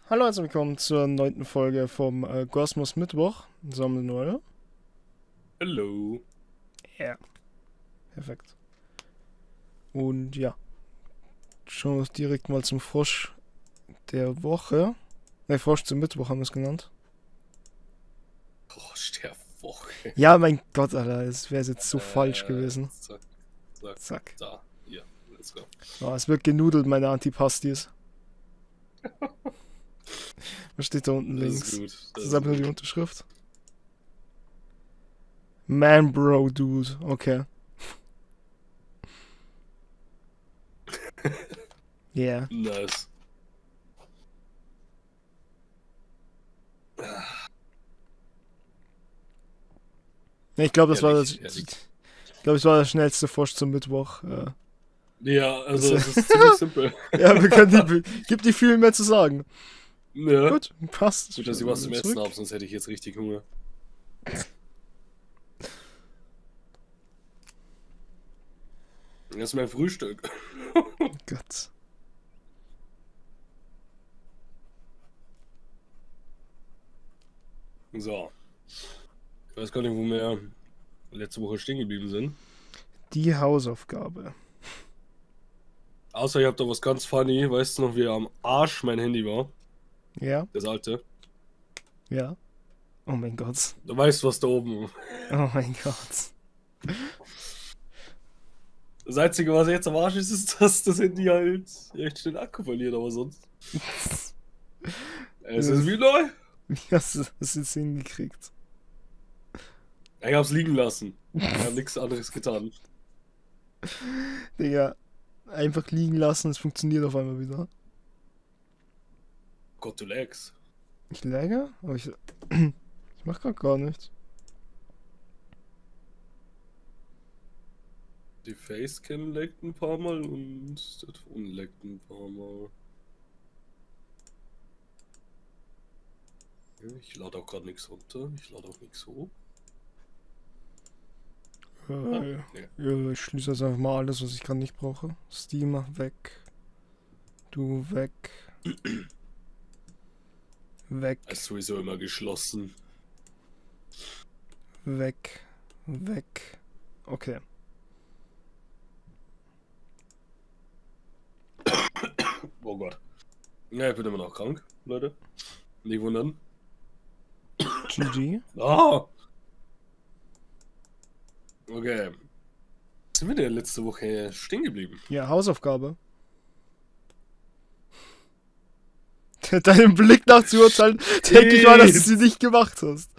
Hallo, herzlich willkommen zur 9. Folge vom Kosmos Mittwoch. Sammel Neue. Hallo. Ja, perfekt. Und ja, schauen wir direkt mal zum Frosch der Woche. Ne, Frosch zum Mittwoch haben wir es genannt. Frosch der Woche. Ja, mein Gott, Alter, es wäre jetzt so falsch gewesen. Zack, zack, Zack. da. Ja, let's go. Oh, es wird genudelt, meine Antipastis. Was steht da unten Das links? ist gut. Das ist aber nur die Unterschrift. Man, Bro, Dude. Okay. Yeah. Nice. Ja, ich glaube, das war das. Ehrlich. Ich glaube, es war der schnellste Frosch zum Mittwoch. Ja, also es ist ziemlich simpel. Ja, wir können gibt nicht viel mehr zu sagen. Ja. Gut, passt. Gut, dass ich was zum Essen Zurück. habe, sonst hätte ich jetzt richtig Hunger. Das ist mein Frühstück. Oh Gott. So. Ich weiß gar nicht, wo wir letzte Woche stehen geblieben sind. Die Hausaufgabe. Außer ihr habt da was ganz funny. Weißt du noch, wie am Arsch mein Handy war? Ja, Das alte. ja. Oh mein Gott. Du weißt, was da oben. Oh mein Gott. Das Einzige, was jetzt am Arsch ist, ist, dass das Handy halt echt schnell Akku verliert, aber sonst. Es ist wie neu. Wie hast du das jetzt hingekriegt? Ich hab's liegen lassen. Ich hab nichts anderes getan. Digga, einfach liegen lassen, es funktioniert auf einmal wieder. Gott, du lagst. Ich lagge? Aber ich mach grad gar nichts. Die Facecam laggt ein paar Mal und der Ton laggt ein paar Mal. Ja, ich lade auch gerade nichts runter. Ich lade auch nichts hoch. Ja, Nee. ich schließe jetzt einfach mal alles, was ich gerade nicht brauche. Steam weg. Du weg. Weg. Er ist sowieso immer geschlossen. Weg. Weg. Okay. Oh Gott. Ja, ich bin immer noch krank, Leute. Nicht wundern. GG. Ah! Okay. Sind wir denn letzte Woche stehen geblieben? Ja, Hausaufgabe. Deinem Blick nach zu urteilen, denke ich mal, dass du sie nicht gemacht hast.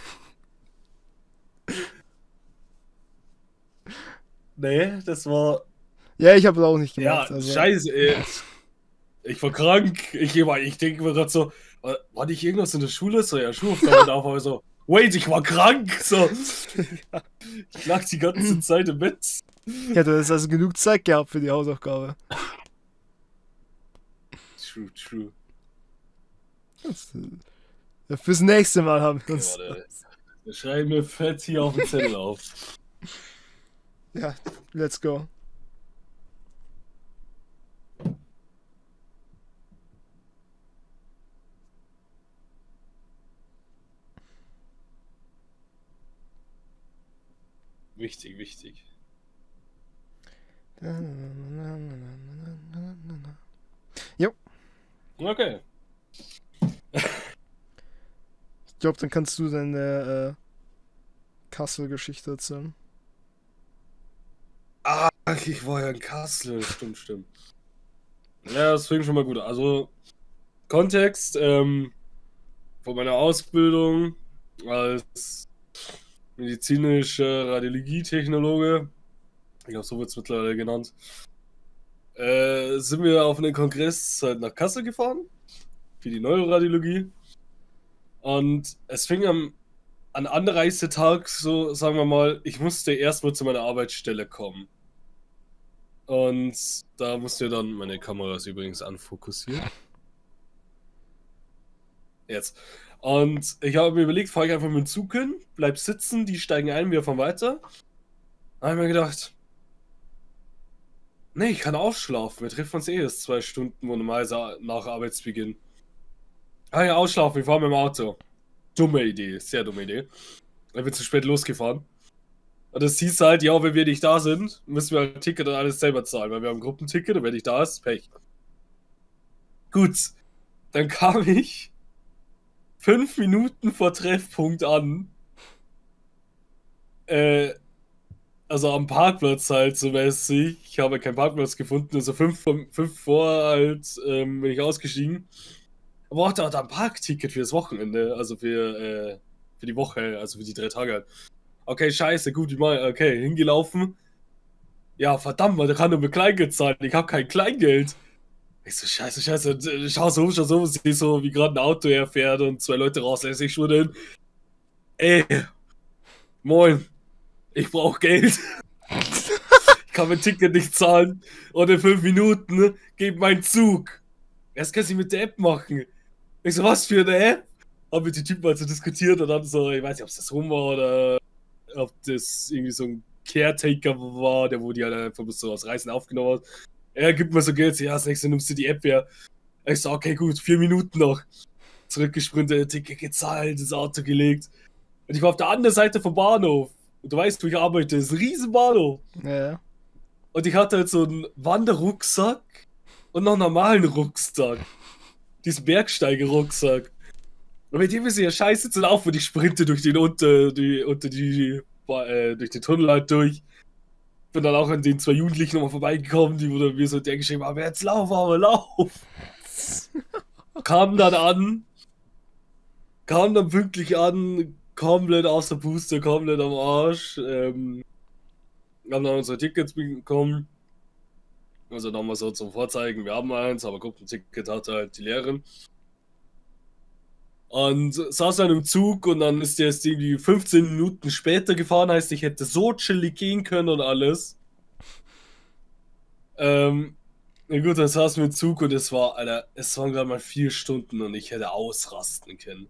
Nee, das war. Ja, ich habe es auch nicht Ja, gemacht. Also. scheiße, ey. Ich war krank. Ich denke mir gerade so, war nicht irgendwas in der Schule? So, ja, Schulaufgabe da, aber so, wait, ich war krank. So. Ich lag die ganze Zeit im Bett. Ja, du hast also genug Zeit gehabt für die Hausaufgabe. True. Fürs nächste Mal haben wir Okay, uns. warte. Wir schreiben mir fett hier auf den Zettel auf. Ja, let's go. Wichtig. Jo, Okay. ich glaube, dann kannst du deine Kassel-Geschichte erzählen. Ach, ich war ja in Kassel. Stimmt. Ja, das fing schon mal gut an. Also, Kontext, von meiner Ausbildung als medizinischer Radiologietechnologe, ich glaube, so wird es mittlerweile genannt, sind wir auf einen Kongress halt nach Kassel gefahren, für die Neuroradiologie. Und es fing am Anreisetag so, sagen wir mal, ich musste erstmal zu meiner Arbeitsstelle kommen. Und da musste dann, meine Kamera ist übrigens anfokussiert. Jetzt. Und ich habe mir überlegt, fahre ich einfach mit dem Zug hin, bleib sitzen, die steigen ein, wir fahren weiter. Da habe ich mir gedacht, nee, ich kann ausschlafen, wir treffen uns erst 2 Stunden normal nach Arbeitsbeginn. Ah ja, ausschlafen, wir fahren mit dem Auto. Dumme Idee, sehr dumme Idee. Dann wird zu spät losgefahren. Und das hieß halt, ja, wenn wir nicht da sind, müssen wir ein Ticket und alles selber zahlen, weil wir haben ein Gruppenticket und wenn nicht da ist, Pech. Gut, dann kam ich 5 Minuten vor Treffpunkt an. Also am Parkplatz halt so mäßig. Ich habe keinen Parkplatz gefunden, also 5 vor halt bin ich ausgestiegen. Aber auch da ein Parkticket für das Wochenende, also für die Woche, also für die 3 Tage halt. Okay, scheiße, gut, okay, hingelaufen. Ja, verdammt, man, der kann nur mit Kleingeld zahlen. Ich habe kein Kleingeld. Ich so, scheiße. Und, schau so, sehe so, wie gerade ein Auto herfährt und 2 Leute rauslässt. Ich schwöre hin. Ey, moin, ich brauche Geld. Ich kann mein Ticket nicht zahlen. Und in 5 Minuten geht mein Zug. Erst kann ich mit der App machen. Ich so, was für eine App? Hab mit den Typen also diskutiert und dann so, ich weiß nicht, ob es das rum war oder ob das irgendwie so ein Caretaker war, der wo die halt einfach so aus Reisen aufgenommen hat. Er gibt mir so Geld, ja, das nächste nimmst du die App her. Ich so, okay, gut, 4 Minuten noch. Zurückgesprintet, Ticket gezahlt, ins Auto gelegt. Und ich war auf der anderen Seite vom Bahnhof. Und du weißt, wo ich arbeite, das ist ein riesen Bahnhof. Ja. Und ich hatte halt so einen Wanderrucksack und noch einen normalen Rucksack. Diesen Bergsteiger-Rucksack. Und mit dem ist ja scheiße zu laufen und ich sprinte durch den durch den Tunnel halt durch. Bin dann auch an den 2 Jugendlichen nochmal vorbeigekommen, die wurde mir so geschrieben haben, jetzt lauf, aber lauf. Kam dann pünktlich an, komplett aus der Puste, komplett am Arsch. Haben dann unsere Tickets bekommen. Also nochmal so zum Vorzeigen, wir haben eins, aber Gruppenticket hatte halt die Lehrerin. Und saß dann im Zug und dann ist der jetzt irgendwie 15 Minuten später gefahren, heißt, ich hätte so chillig gehen können und alles. Na gut, dann saßen wir im Zug und es waren gerade mal 4 Stunden und ich hätte ausrasten können.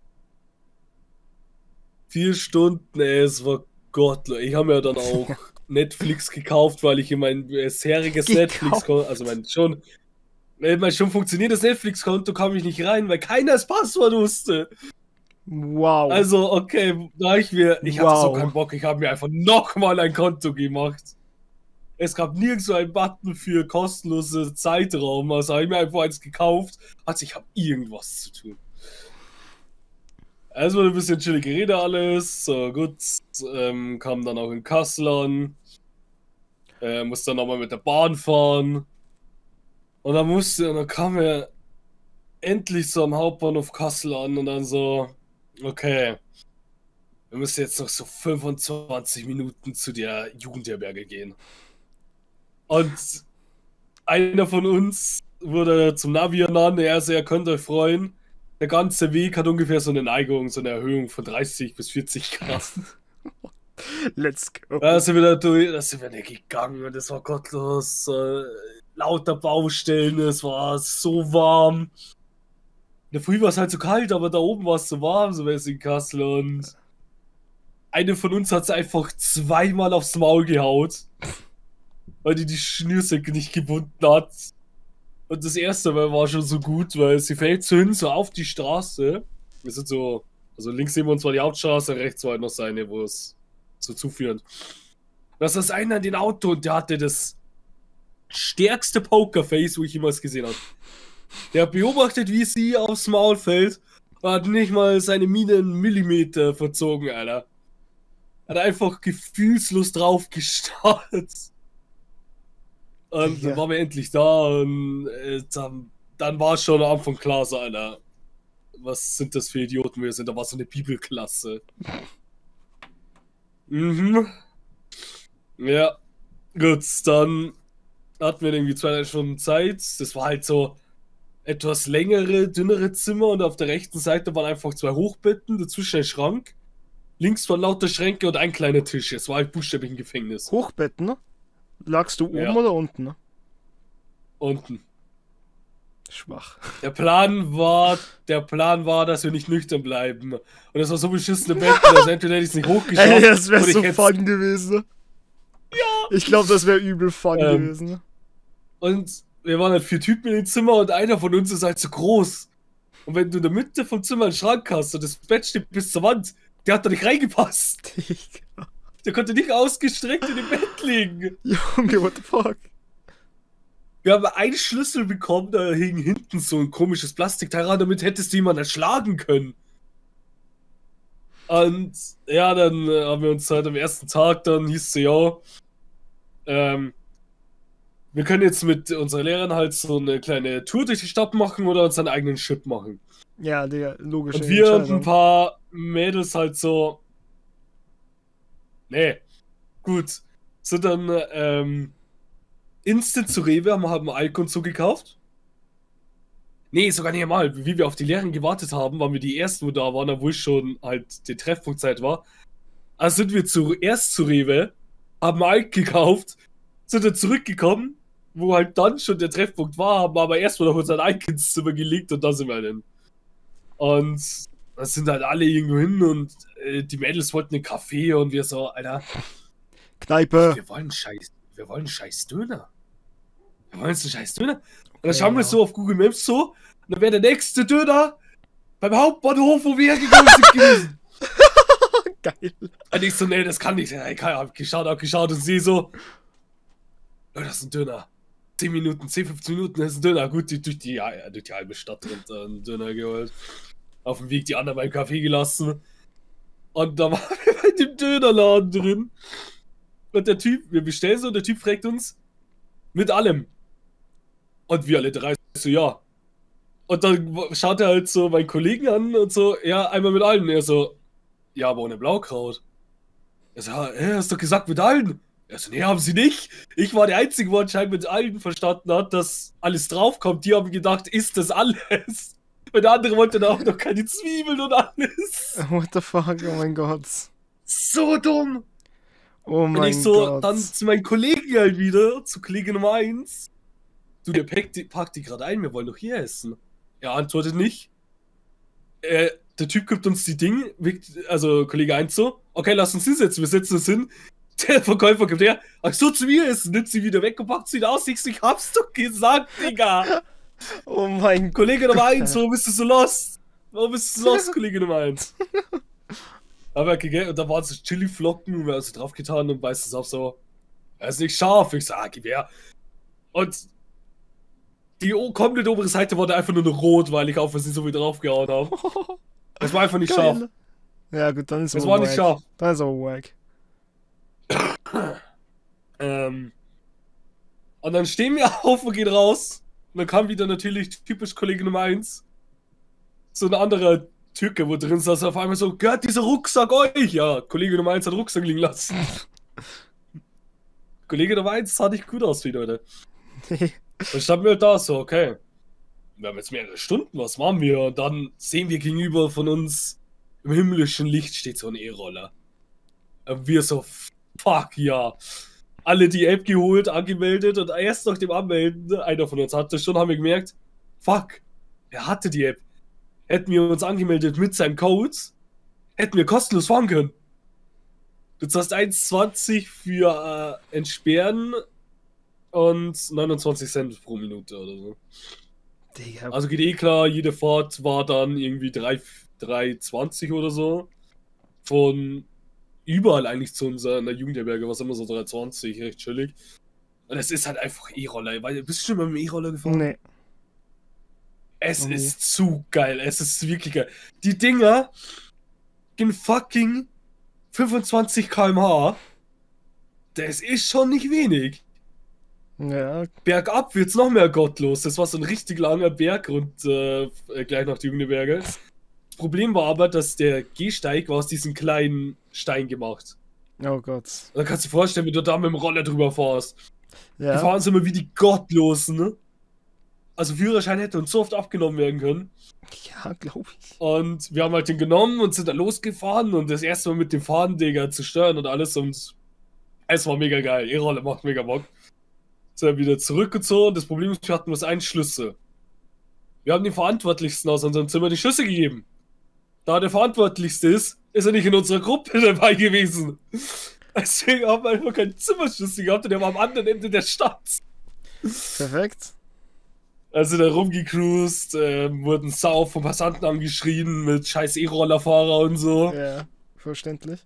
4 Stunden, ey, es war gottlos. Ich habe mir dann auch Netflix gekauft, weil ich in mein bisheriges Netflix-Konto, also mein schon funktioniertes Netflix-Konto kam ich nicht rein, weil keiner das Passwort wusste. Wow. Also, okay, ich hatte so keinen Bock, ich habe mir einfach nochmal ein Konto gemacht. Es gab nirgendwo einen Button für kostenlose Zeitraum, also habe ich mir einfach eins gekauft, also ich habe irgendwas zu tun. Also ein bisschen chillig geredet alles, so gut, kam dann auch in Kassel an, musste dann nochmal mit der Bahn fahren und dann kam er endlich so am Hauptbahnhof Kassel an und dann so, okay, wir müssen jetzt noch so 25 Minuten zu der Jugendherberge gehen. Und einer von uns wurde zum Navi ernannt, ihr könnt euch freuen. Der ganze Weg hat ungefähr so eine Neigung, so eine Erhöhung von 30 bis 40 Grad. Let's go. Da sind wir nicht gegangen und es war gottlos. Lauter Baustellen, es war so warm. In der Früh war es halt so kalt, aber da oben war es so warm, so wie es in Kassel. Und eine von uns hat es einfach 2-mal aufs Maul gehaut, weil die Schnürsenkel nicht gebunden hat. Und das erste Mal war schon so gut, weil sie fällt so hin, so auf die Straße. Wir sind so, also links neben uns war die Hauptstraße, rechts war halt noch seine, wo es so zuführt. Das ist einer in den Auto und der hatte das stärkste Pokerface, wo ich jemals gesehen habe. Der hat beobachtet, wie sie aufs Maul fällt und hat nicht mal seine Miene einen Millimeter verzogen, Alter. Hat einfach gefühlslos drauf gestarrt. Und dann waren wir endlich da und dann war schon am Anfang klar, so, Alter, was sind das für Idioten wir sind? Da war so eine Bibelklasse. Ja, gut, dann hatten wir irgendwie 2-3 Stunden Zeit. Das war halt so etwas längere, dünnere Zimmer und auf der rechten Seite waren einfach 2 Hochbetten, dazwischen ein Schrank. Links waren lauter Schränke und ein kleiner Tisch. Es war halt buchstäblich ein Gefängnis. Hochbetten, ne? Lagst du oben oder unten? Ne? Unten. Schwach. Der Plan war, dass wir nicht nüchtern bleiben. Und das war so beschissene Bett, dass entweder hätte ich es nicht hochgeschafft. Ey, das wäre so fun gewesen. Ja. Ich glaube, das wäre übel fun gewesen. Und wir waren halt 4 Typen in dem Zimmer und einer von uns ist halt zu groß. Und wenn du in der Mitte vom Zimmer einen Schrank hast und das Bett steht bis zur Wand, der hat da nicht reingepasst. Der konnte nicht ausgestreckt in dem Bett liegen. Junge, what the fuck? Wir haben einen Schlüssel bekommen, da hing hinten so ein komisches Plastikteil ran, damit hättest du jemanden erschlagen können. Und ja, dann haben wir uns halt am ersten Tag, dann hieß es so, ja, wir können jetzt mit unserer Lehrerin halt so eine kleine Tour durch die Stadt machen oder uns einen eigenen Chip machen. Ja, der logische Und wir und ein Entscheidung. paar Mädels halt so, nee, gut, sind dann instant zu Rewe, haben Alkohol zugekauft. Nee, sogar nicht einmal. Wie wir auf die Lehrerin gewartet haben, waren wir die Ersten, wo da waren, obwohl schon halt die Treffpunktzeit war. Also sind wir zuerst zu Rewe, haben Alk gekauft, sind dann zurückgekommen, wo halt dann schon der Treffpunkt war, haben aber erstmal noch unser Alk ins Zimmer gelegt und da sind wir dann. Und da sind halt alle irgendwo hin und die Mädels wollten einen Kaffee und wir so, Alter, Kneipe. wir wollen einen scheiß Döner. Wir wollen jetzt einen scheiß Döner. Und dann schauen wir so auf Google Maps so, und dann wäre der nächste Döner beim Hauptbahnhof, wo wir hergegangen sind, gewesen. Geil. Und ich so, nee, das kann nicht sein. Ich hab geschaut und sehe so, oh, das ist ein Döner. 10 Minuten, 10, 15 Minuten, das ist ein Döner. Gut, durch die halbe Stadt und einen Döner geholt. Auf dem Weg die anderen beim Café gelassen. Und da waren wir bei dem Dönerladen drin. Und der Typ, wir bestellen so, und der Typ fragt uns, mit allem. Und wir alle drei so, ja. Und dann schaut er halt so meinen Kollegen an und so, ja, einmal mit allen. Er so, ja, aber ohne Blaukraut. Er so, ja, hast doch gesagt mit allen. Er so, nee, haben sie nicht. Ich war der Einzige, der anscheinend mit allen verstanden hat, dass alles draufkommt. Die haben gedacht, ist das alles? Und der andere wollte dann auch noch keine Zwiebeln und alles. What the fuck, oh mein Gott. So dumm. Oh Und mein ich so, Gott. dann zu meinen Kollegen halt wieder, zu Kollege Nummer 1. Du, der packt die gerade ein, wir wollen doch hier essen. Er antwortet nicht. Der Typ gibt uns die Dinge, also Kollege 1 so, okay, lass uns hinsetzen, wir setzen uns hin. Der Verkäufer gibt her, ach so, zu mir essen, nimmt sie wieder weg und packt sie wieder aus. Ich hab's doch gesagt, Digga. Oh mein Kollege Nummer 1, warum bist du so lost? Warum bist du so lost, Kollege Nummer 1? Aber und da waren so Chili-Flocken und wir haben sie drauf getan und weißt es auch so, er ist nicht scharf. Ich sag, gib her. Und die komplette obere Seite war da einfach nur noch rot, weil ich auf was sie so wieder draufgehauen habe. Das war einfach nicht Geil. scharf. Ja gut, dann ist Das aber war nicht wack. scharf. Dann ist aber wack. Und dann stehen wir auf und gehen raus. Und dann kam wieder natürlich typisch Kollege Nummer 1. So ein anderer Türke, wo drin saß, auf einmal so, gehört dieser Rucksack euch? Ja, Kollege Nummer 1 hat Rucksack liegen lassen. Kollege Nummer 1 sah nicht gut aus, wie Leute. Nee. Dann standen wir halt da so, okay. Wir haben jetzt mehrere Stunden, was machen wir? Und dann sehen wir gegenüber von uns, im himmlischen Licht steht so ein E-Roller. Und wir so, fuck ja. Alle die App geholt, angemeldet und erst nach dem Anmelden, einer von uns hatte schon, haben wir gemerkt, fuck, er hatte die App. Hätten wir uns angemeldet mit seinem Code, hätten wir kostenlos fahren können. Du zahlst 1,20 für Entsperren und 29 Cent pro Minute oder so. Digga. Also geht eh klar, jede Fahrt war dann irgendwie 3,20 oder so. Von überall eigentlich zu unserer Jugendherberge, was immer so 3,20, recht chillig. Und es ist halt einfach E-Roller. Bist du schon mal mit dem E-Roller gefahren? Nee. Es Okay. ist zu geil, es ist wirklich geil. Die Dinger gehen fucking 25 km/h. Das ist schon nicht wenig. Ja, Bergab wird's noch mehr gottlos. Das war so ein richtig langer Berg und gleich nach die Jugendherberge. Das Problem war aber, dass der Gehsteig war aus diesem kleinen Stein gemacht. oh Gott. Und dann kannst du dir vorstellen, wie du da mit dem Roller drüber fährst. Die Ja. fahren so immer wie die Gottlosen, ne? Also Führerschein hätte uns so oft abgenommen werden können. Ja, glaube ich. Und wir haben halt den genommen und sind dann losgefahren und das erste Mal mit dem Fahren, Digga, zu steuern und alles und es war mega geil. E-Roller macht mega Bock. Sind dann wieder zurückgezogen. Das Problem ist, wir hatten bloß einen Schlüssel. Wir haben den Verantwortlichsten aus unserem Zimmer die Schlüssel gegeben. Da der Verantwortlichste ist er nicht in unserer Gruppe dabei gewesen. Deswegen haben wir einfach keinen Zimmerschlüssel gehabt und der war am anderen Ende der Stadt. Perfekt. Also da rumgecruised, wurden sau vom Passanten angeschrien mit scheiß E-Rollerfahrer und so. Ja, verständlich.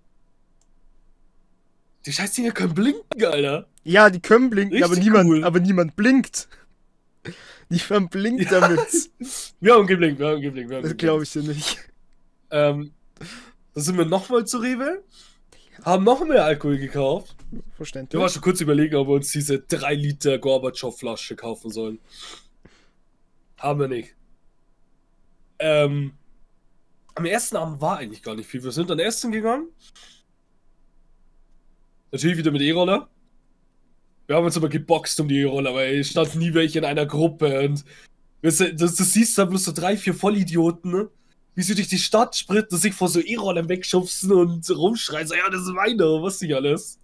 Die scheiß Dinger können blinken, Alter. Ja, die können blinken, Richtig cool. aber niemand blinkt. Die fahren blinkt damit. Wir haben geblinkt. Das glaube ich dir nicht. Da sind wir nochmal zu Rewe, haben noch mehr Alkohol gekauft. Verständlich. Wir waren schon kurz überlegen, ob wir uns diese 3 Liter Gorbatschow-Flasche kaufen sollen. Haben wir nicht. Am ersten Abend war eigentlich gar nicht viel. Wir sind dann essen gegangen. Natürlich wieder mit E-Roller. Wir haben uns aber geboxt um die E-Roller, weil es stand nie welche in einer Gruppe. Und du siehst da bloß so 3, 4 Vollidioten, ne? Wie sie durch die Stadt spritten, sich vor so E-Rollern wegschubsen und rumschreien. So, ja, das ist meiner, was nicht alles.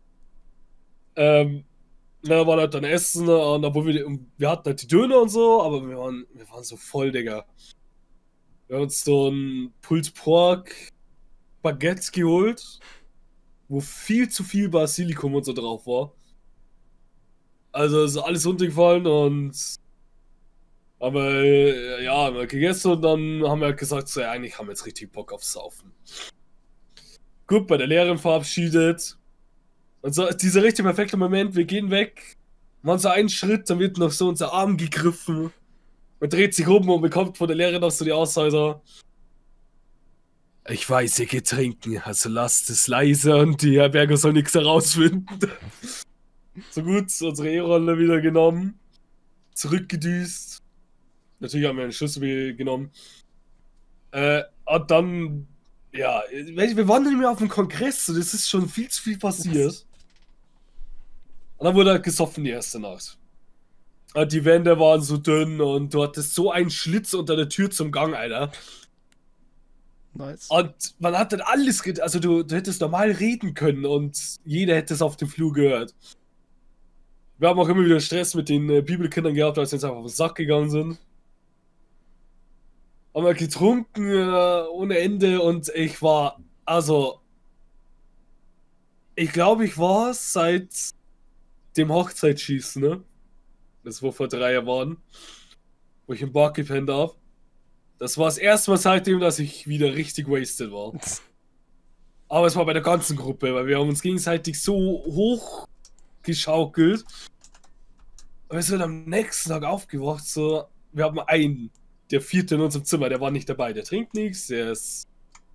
Na, war halt dann Essen, und obwohl wir hatten halt die Döner und so, aber wir waren so voll, Digga. Wir haben uns so ein Pulled Pork Baguette geholt, wo viel zu viel Basilikum und so drauf war. Also ist alles runtergefallen und haben wir gegessen und dann haben wir halt gesagt, so, ja, eigentlich haben wir jetzt richtig Bock aufs Saufen. Gut, bei der Lehrerin verabschiedet. Und so dieser richtig perfekte Moment, wir gehen weg, machen so einen Schritt, dann wird noch so unser Arm gegriffen. Man dreht sich um und bekommt von der Lehrerin noch so die Aussage: Ich weiß, ihr geht trinken, also lasst es leise und die Herberger soll nichts herausfinden. So gut, unsere E-Rolle wieder genommen, zurückgedüst. Natürlich haben wir einen Schlüssel genommen. Und dann, ja, wir waren nicht mehr auf dem Kongress, so, das ist schon viel zu viel passiert. Und dann wurde halt gesoffen die erste Nacht. Und die Wände waren so dünn und du hattest so einen Schlitz unter der Tür zum Gang, Alter. Nice. Und man hat dann alles, also du hättest normal reden können und jeder hätte es auf dem Flur gehört. Wir haben auch immer wieder Stress mit den Bibelkindern gehabt, als sie uns einfach auf den Sack gegangen sind. Haben wir getrunken ohne Ende und ich war, also, ich glaube, ich war seit dem Hochzeitsschießen, ne? Das war vor 3 Jahren waren, wo ich im Bar gepennt habe. Das war das erste Mal seitdem, dass ich wieder richtig wasted war. Aber es war bei der ganzen Gruppe, weil wir haben uns gegenseitig so hoch geschaukelt. Und wir sind am nächsten Tag aufgewacht, so, wir haben einen, der 4. in unserem Zimmer, der war nicht dabei, der trinkt nichts, der ist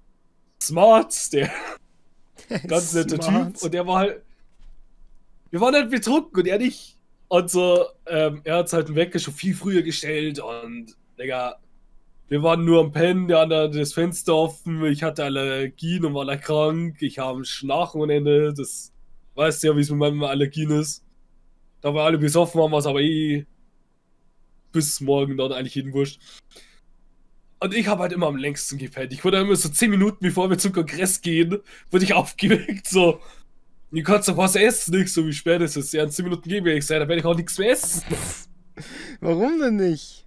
smart, der ganz netter Typ und der war halt, wir waren halt betrunken und er nicht. Und so, er hat halt einen Wecker schon viel früher gestellt und, Digga, wir waren nur am Pennen, der andere das Fenster offen, ich hatte Allergien und war alle krank, ich habe Schnarchen ohne Ende, das weißt du ja, wie es mit meinen Allergien ist. Da wir alle besoffen waren, war es aber bis morgen dann eigentlich jeden wurscht. Und ich habe halt immer am längsten gepennt. Ich wurde immer so 10 Minuten, bevor wir zum Kongress gehen, wurde ich aufgeweckt, so, du kannst doch was essen, nicht so wie spät ist es. Ja, in 10 Minuten gehen wir, ich sage, da werde ich auch nichts mehr essen. Warum denn nicht?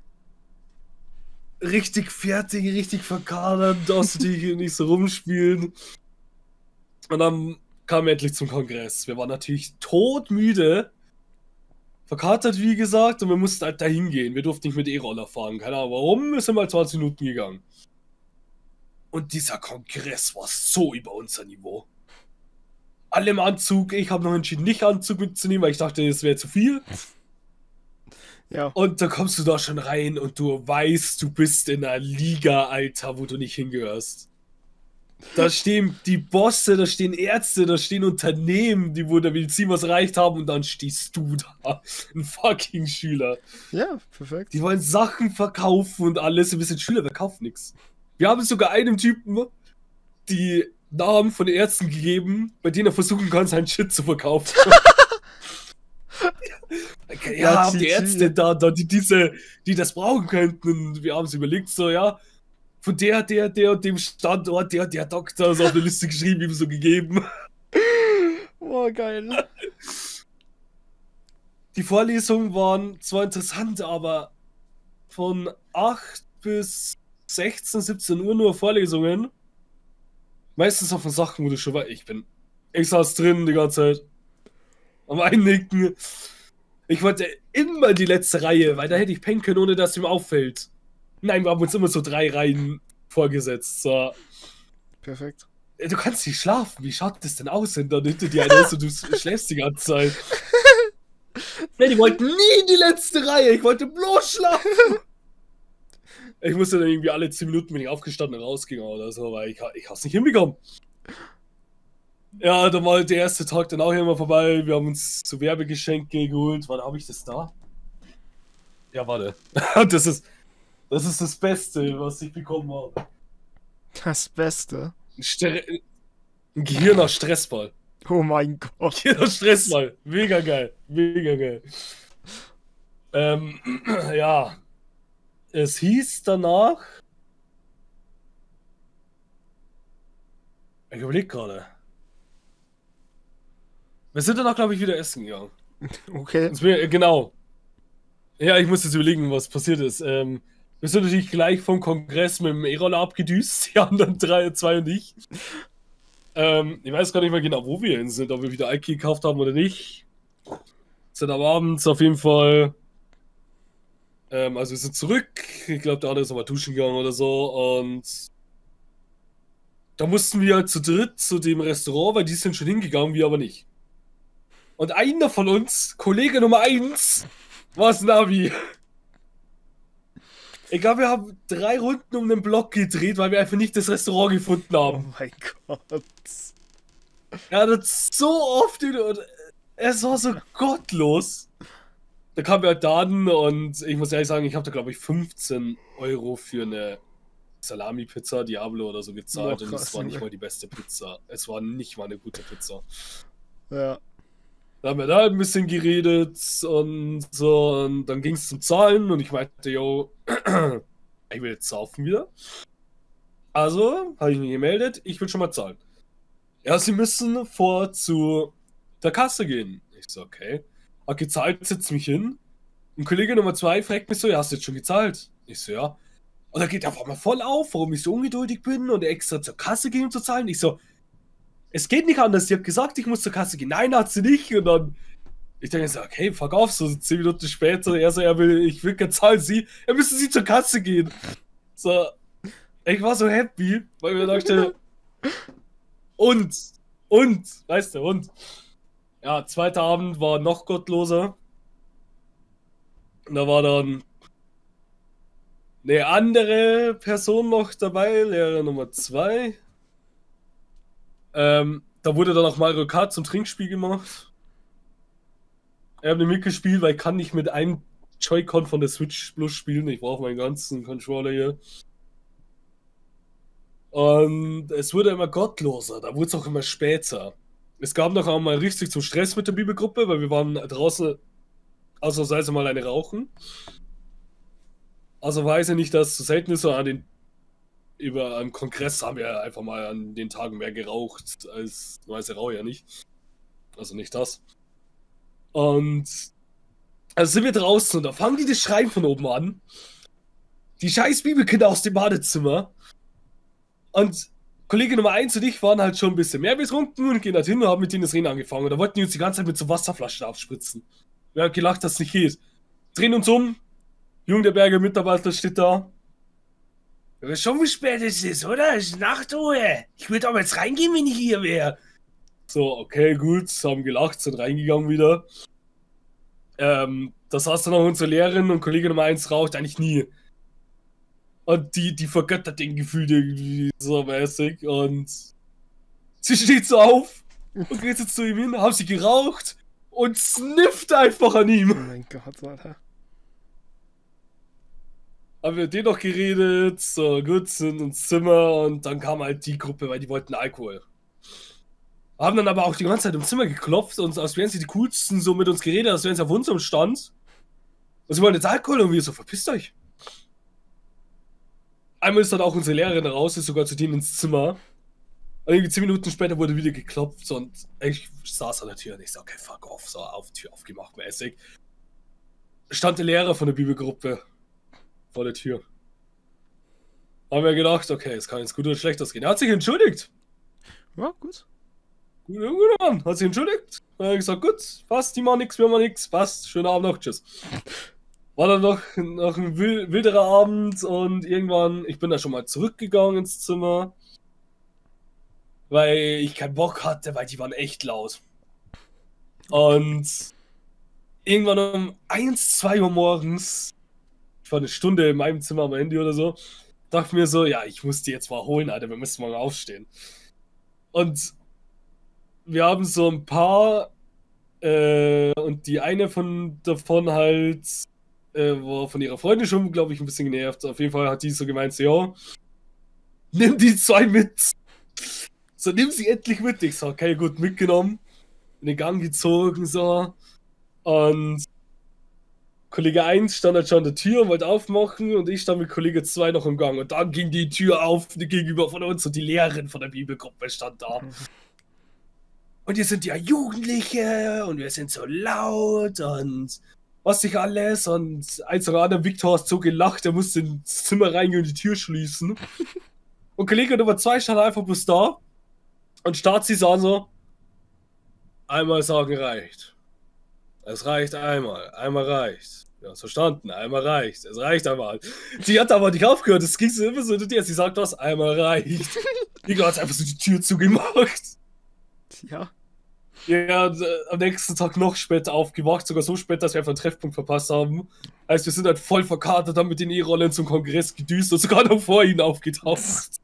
Richtig fertig, richtig verkadert, darfst du dich nicht so rumspielen. Und dann kamen wir endlich zum Kongress. Wir waren natürlich todmüde, verkatert wie gesagt, und wir mussten halt dahin gehen. Wir durften nicht mit E-Roller fahren, keine Ahnung warum, wir sind mal 20 Minuten gegangen. Und dieser Kongress war so über unser Niveau. Alle im Anzug, ich habe noch entschieden, nicht Anzug mitzunehmen, weil ich dachte, das wäre zu viel. Ja. Und dann kommst du da schon rein und du weißt, du bist in einer Liga, Alter, wo du nicht hingehörst. Da stehen die Bosse, da stehen Ärzte, da stehen Unternehmen, die wo der Medizin was erreicht haben und dann stehst du da, ein fucking Schüler. Ja, perfekt. Die wollen Sachen verkaufen und alles, wir sind Schüler, wir kaufen nichts. Wir haben sogar einem Typen die Namen von Ärzten gegeben, bei denen er versuchen kann, seinen Shit zu verkaufen. Ja, die Ärzte da, die das brauchen könnten. Und wir haben es überlegt, so, ja, von der und dem Standort, der Doktor, so auf eine Liste geschrieben, ihm so gegeben. Boah, geil. Die Vorlesungen waren zwar interessant, aber von 8 bis 16, 17 Uhr nur Vorlesungen. Meistens auch von Sachen, wo du schon weißt, ich saß drin die ganze Zeit. Am Einnicken. Ich wollte immer die letzte Reihe, weil da hätte ich pennen können, ohne dass ihm auffällt. Nein, wir haben uns immer so 3 Reihen vorgesetzt. So. Perfekt. Du kannst nicht schlafen. Wie schaut das denn aus, wenn da hinter dir einer ist und du schläfst die ganze Zeit? Ja, die wollten nie in die letzte Reihe. Ich wollte bloß schlafen. Ich musste dann irgendwie alle 10 Minuten, bin ich aufgestanden und rausgegangen oder so, weil ich hab's nicht hinbekommen. Ja, dann war der erste Tag dann auch immer vorbei. Wir haben uns so Werbegeschenke geholt. Warte, habe ich das da? Ja, warte. Das ist das Beste, was ich bekommen habe. Das Beste. Ein Gehirner Stressball. Oh mein Gott. Gehirner Stressball. Mega geil. Mega geil. Ja. Es hieß danach. Ich überlege gerade. Wir sind danach, glaube ich, wieder essen gegangen. Okay. Genau. Ja, ich muss jetzt überlegen, was passiert ist. Wir sind natürlich gleich vom Kongress mit dem E-Roller abgedüst. Die anderen 2 und ich. Ich weiß gar nicht mehr genau, wo wir hin sind, ob wir wieder Alki gekauft haben oder nicht. Sind am Abend auf jeden Fall. Also wir sind zurück. Ich glaube, der andere ist nochmal duschen gegangen oder so. Und da mussten wir halt zu dritt zu dem Restaurant, weil die sind schon hingegangen, wir aber nicht. Und einer von uns, Kollege Nummer 1, war das Navi. Ich glaube, wir haben 3 Runden um den Block gedreht, weil wir einfach nicht das Restaurant gefunden haben. Oh mein Gott. Er hat das so oft und es war so gottlos. Da kamen wir halt da an und ich muss ehrlich sagen, ich habe da glaube ich 15 € für eine Salami-Pizza, Diablo oder so gezahlt. Boah, und es krass, war nicht Junge. mal die beste Pizza. Es war nicht mal eine gute Pizza. Ja. Da haben wir da ein bisschen geredet und so und dann ging es zum Zahlen und ich meinte, yo, ich will jetzt saufen wieder. Also habe ich mich gemeldet, ich will schon mal zahlen. Ja, Sie müssen zu der Kasse gehen. Ich so, okay. Hab gezahlt, setz mich hin. Und Kollege Nummer 2 fragt mich so, ja, hast du jetzt schon gezahlt? Ich so, ja. Und da geht er auf einmal voll auf, warum ich so ungeduldig bin und extra zur Kasse gehen, um zu zahlen. Ich so, es geht nicht anders. Sie hat gesagt, ich muss zur Kasse gehen. Nein, hat sie nicht. Und dann, ich denke so, okay, fuck off. So 10 Minuten später, er so, ich will keine zahlen. Müssen Sie zur Kasse gehen. So, ich war so happy, weil mir dachte, weißt du, ja, zweiter Abend war noch gottloser. Und da war dann eine andere Person noch dabei, Lehrer Nummer 2. Da wurde dann auch Mario Kart zum Trinkspiel gemacht. Ich habe nicht mitgespielt, weil ich kann nicht mit einem Joy-Con von der Switch Plus spielen. Ich brauche meinen ganzen Controller hier. Und es wurde immer gottloser, da wurde es auch immer später. Es gab noch einmal richtig zum Stress mit der Bibelgruppe, weil wir waren draußen ausnahmsweise mal eine rauchen. Also weiß ich nicht, dass es so selten ist, sondern über einen Kongress haben wir einfach mal an den Tagen mehr geraucht als weiße Rauch ja nicht. Also nicht das. Und also sind wir draußen und da fangen die das Schreien von oben an. Die scheiß Bibelkinder aus dem Badezimmer. Und Kollege Nummer 1 und ich waren halt schon ein bisschen mehr betrunken und gehen halt hin und haben mit denen das Reden angefangen. Und da wollten die uns die ganze Zeit mit so Wasserflaschen aufspritzen. Wir haben gelacht, dass es nicht geht. Drehen uns um. Jung der Berger Mitarbeiter steht da. Du weißt schon, wie spät es ist, oder? Es ist Nachtruhe. Ich würde aber jetzt reingehen, wenn ich hier wäre. So, okay, gut. Haben gelacht, sind reingegangen wieder. Da saß dann auch unsere Lehrerin und Kollege Nummer 1 raucht eigentlich nie. Und die vergöttert den Gefühl irgendwie so mäßig. Und sie steht so auf und geht jetzt zu ihm hin, haben sie geraucht und snifft einfach an ihm. Oh mein Gott, Alter. Haben wir mit denen noch geredet, so gut, sind ins Zimmer und dann kam halt die Gruppe, weil die wollten Alkohol. Haben dann aber auch die ganze Zeit im Zimmer geklopft und als wären sie die coolsten so mit uns geredet, als wären sie auf unserem Stand. Und sie wollen jetzt Alkohol und wir so, verpisst euch. Einmal ist dann auch unsere Lehrerin raus, ist sogar zu denen ins Zimmer. Und irgendwie 10 Minuten später wurde wieder geklopft und ich saß an der Tür und ich so, okay, fuck off, so Tür aufgemacht mäßig. Stand der Lehrer von der Bibelgruppe vor der Tür. Haben wir gedacht, okay, es kann jetzt gut oder schlecht ausgehen. Er hat sich entschuldigt. Ja, gut. guter Mann, hat sich entschuldigt. Dann hat er gesagt, gut, passt, die machen nix, wir machen nix, passt, schönen Abend noch, tschüss. War dann noch ein wilderer Abend und irgendwann, ich bin da schon mal zurückgegangen ins Zimmer, weil ich keinen Bock hatte, weil die waren echt laut. Und irgendwann um 1, 2 Uhr morgens, ich war eine Stunde in meinem Zimmer am Handy oder so, dachte mir so, ja, ich muss die jetzt mal holen, Alter, wir müssen mal aufstehen. Und wir haben so ein paar, und die eine davon halt, war von ihrer Freundin schon, glaube ich, ein bisschen genervt. Auf jeden Fall hat die so gemeint, so, ja, nimm die 2 mit. So, nimm sie endlich mit. Ich so, okay, gut, mitgenommen. In den Gang gezogen, so. Und Kollege 1 stand halt schon an der Tür und wollte aufmachen und ich stand mit Kollege 2 noch im Gang. Und dann ging die Tür auf, gegenüber von uns und die Lehrerin von der Bibelgruppe stand da. Und hier sind ja Jugendliche und wir sind so laut und was nicht alles. Und eins oder andere, Victor hat so gelacht, er musste ins Zimmer reingehen und die Tür schließen. Und Kollege Nummer 2 stand einfach bloß da und starrt sie so an, so: Einmal sagen reicht. Es reicht einmal. Einmal reicht. Ja, verstanden. Einmal reicht. Es reicht einmal. Sie hat aber nicht aufgehört. Es ging so immer so hinter dir. Sie sagt was: Einmal reicht. Digga hat einfach so die Tür zugemacht. Ja. Ja, und, am nächsten Tag noch später aufgewacht. Sogar so spät, dass wir einfach einen Treffpunkt verpasst haben. Heißt, wir sind halt voll verkatert, haben mit den E-Rollern zum Kongress gedüst und sogar noch vor ihnen aufgetaucht.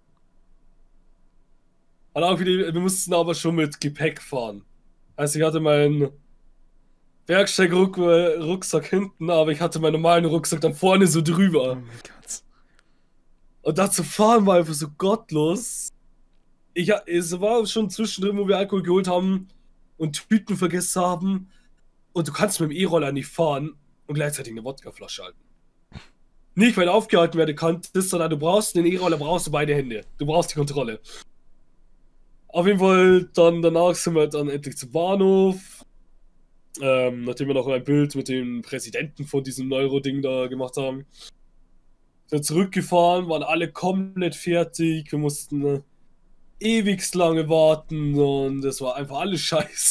Und auch wieder, wir mussten aber schon mit Gepäck fahren. Also ich hatte meinen Bergsteig-Rucksack hinten, aber ich hatte meinen normalen Rucksack dann vorne so drüber. Oh mein Gott. Und dazu fahren war einfach so gottlos. Es war schon zwischendrin, wo wir Alkohol geholt haben und Tüten vergessen haben. Und du kannst mit dem E-Roller nicht fahren und gleichzeitig eine Wodkaflasche halten. Nicht, weil du aufgehalten werden kannst, sondern du brauchst den E-Roller, brauchst du beide Hände. Du brauchst die Kontrolle. Auf jeden Fall, dann danach sind wir dann endlich zum Bahnhof. Nachdem wir noch ein Bild mit dem Präsidenten von diesem Neuro-Ding da gemacht haben. Sind zurückgefahren, waren alle komplett fertig. Wir mussten ewigst lange warten und es war einfach alles scheiße.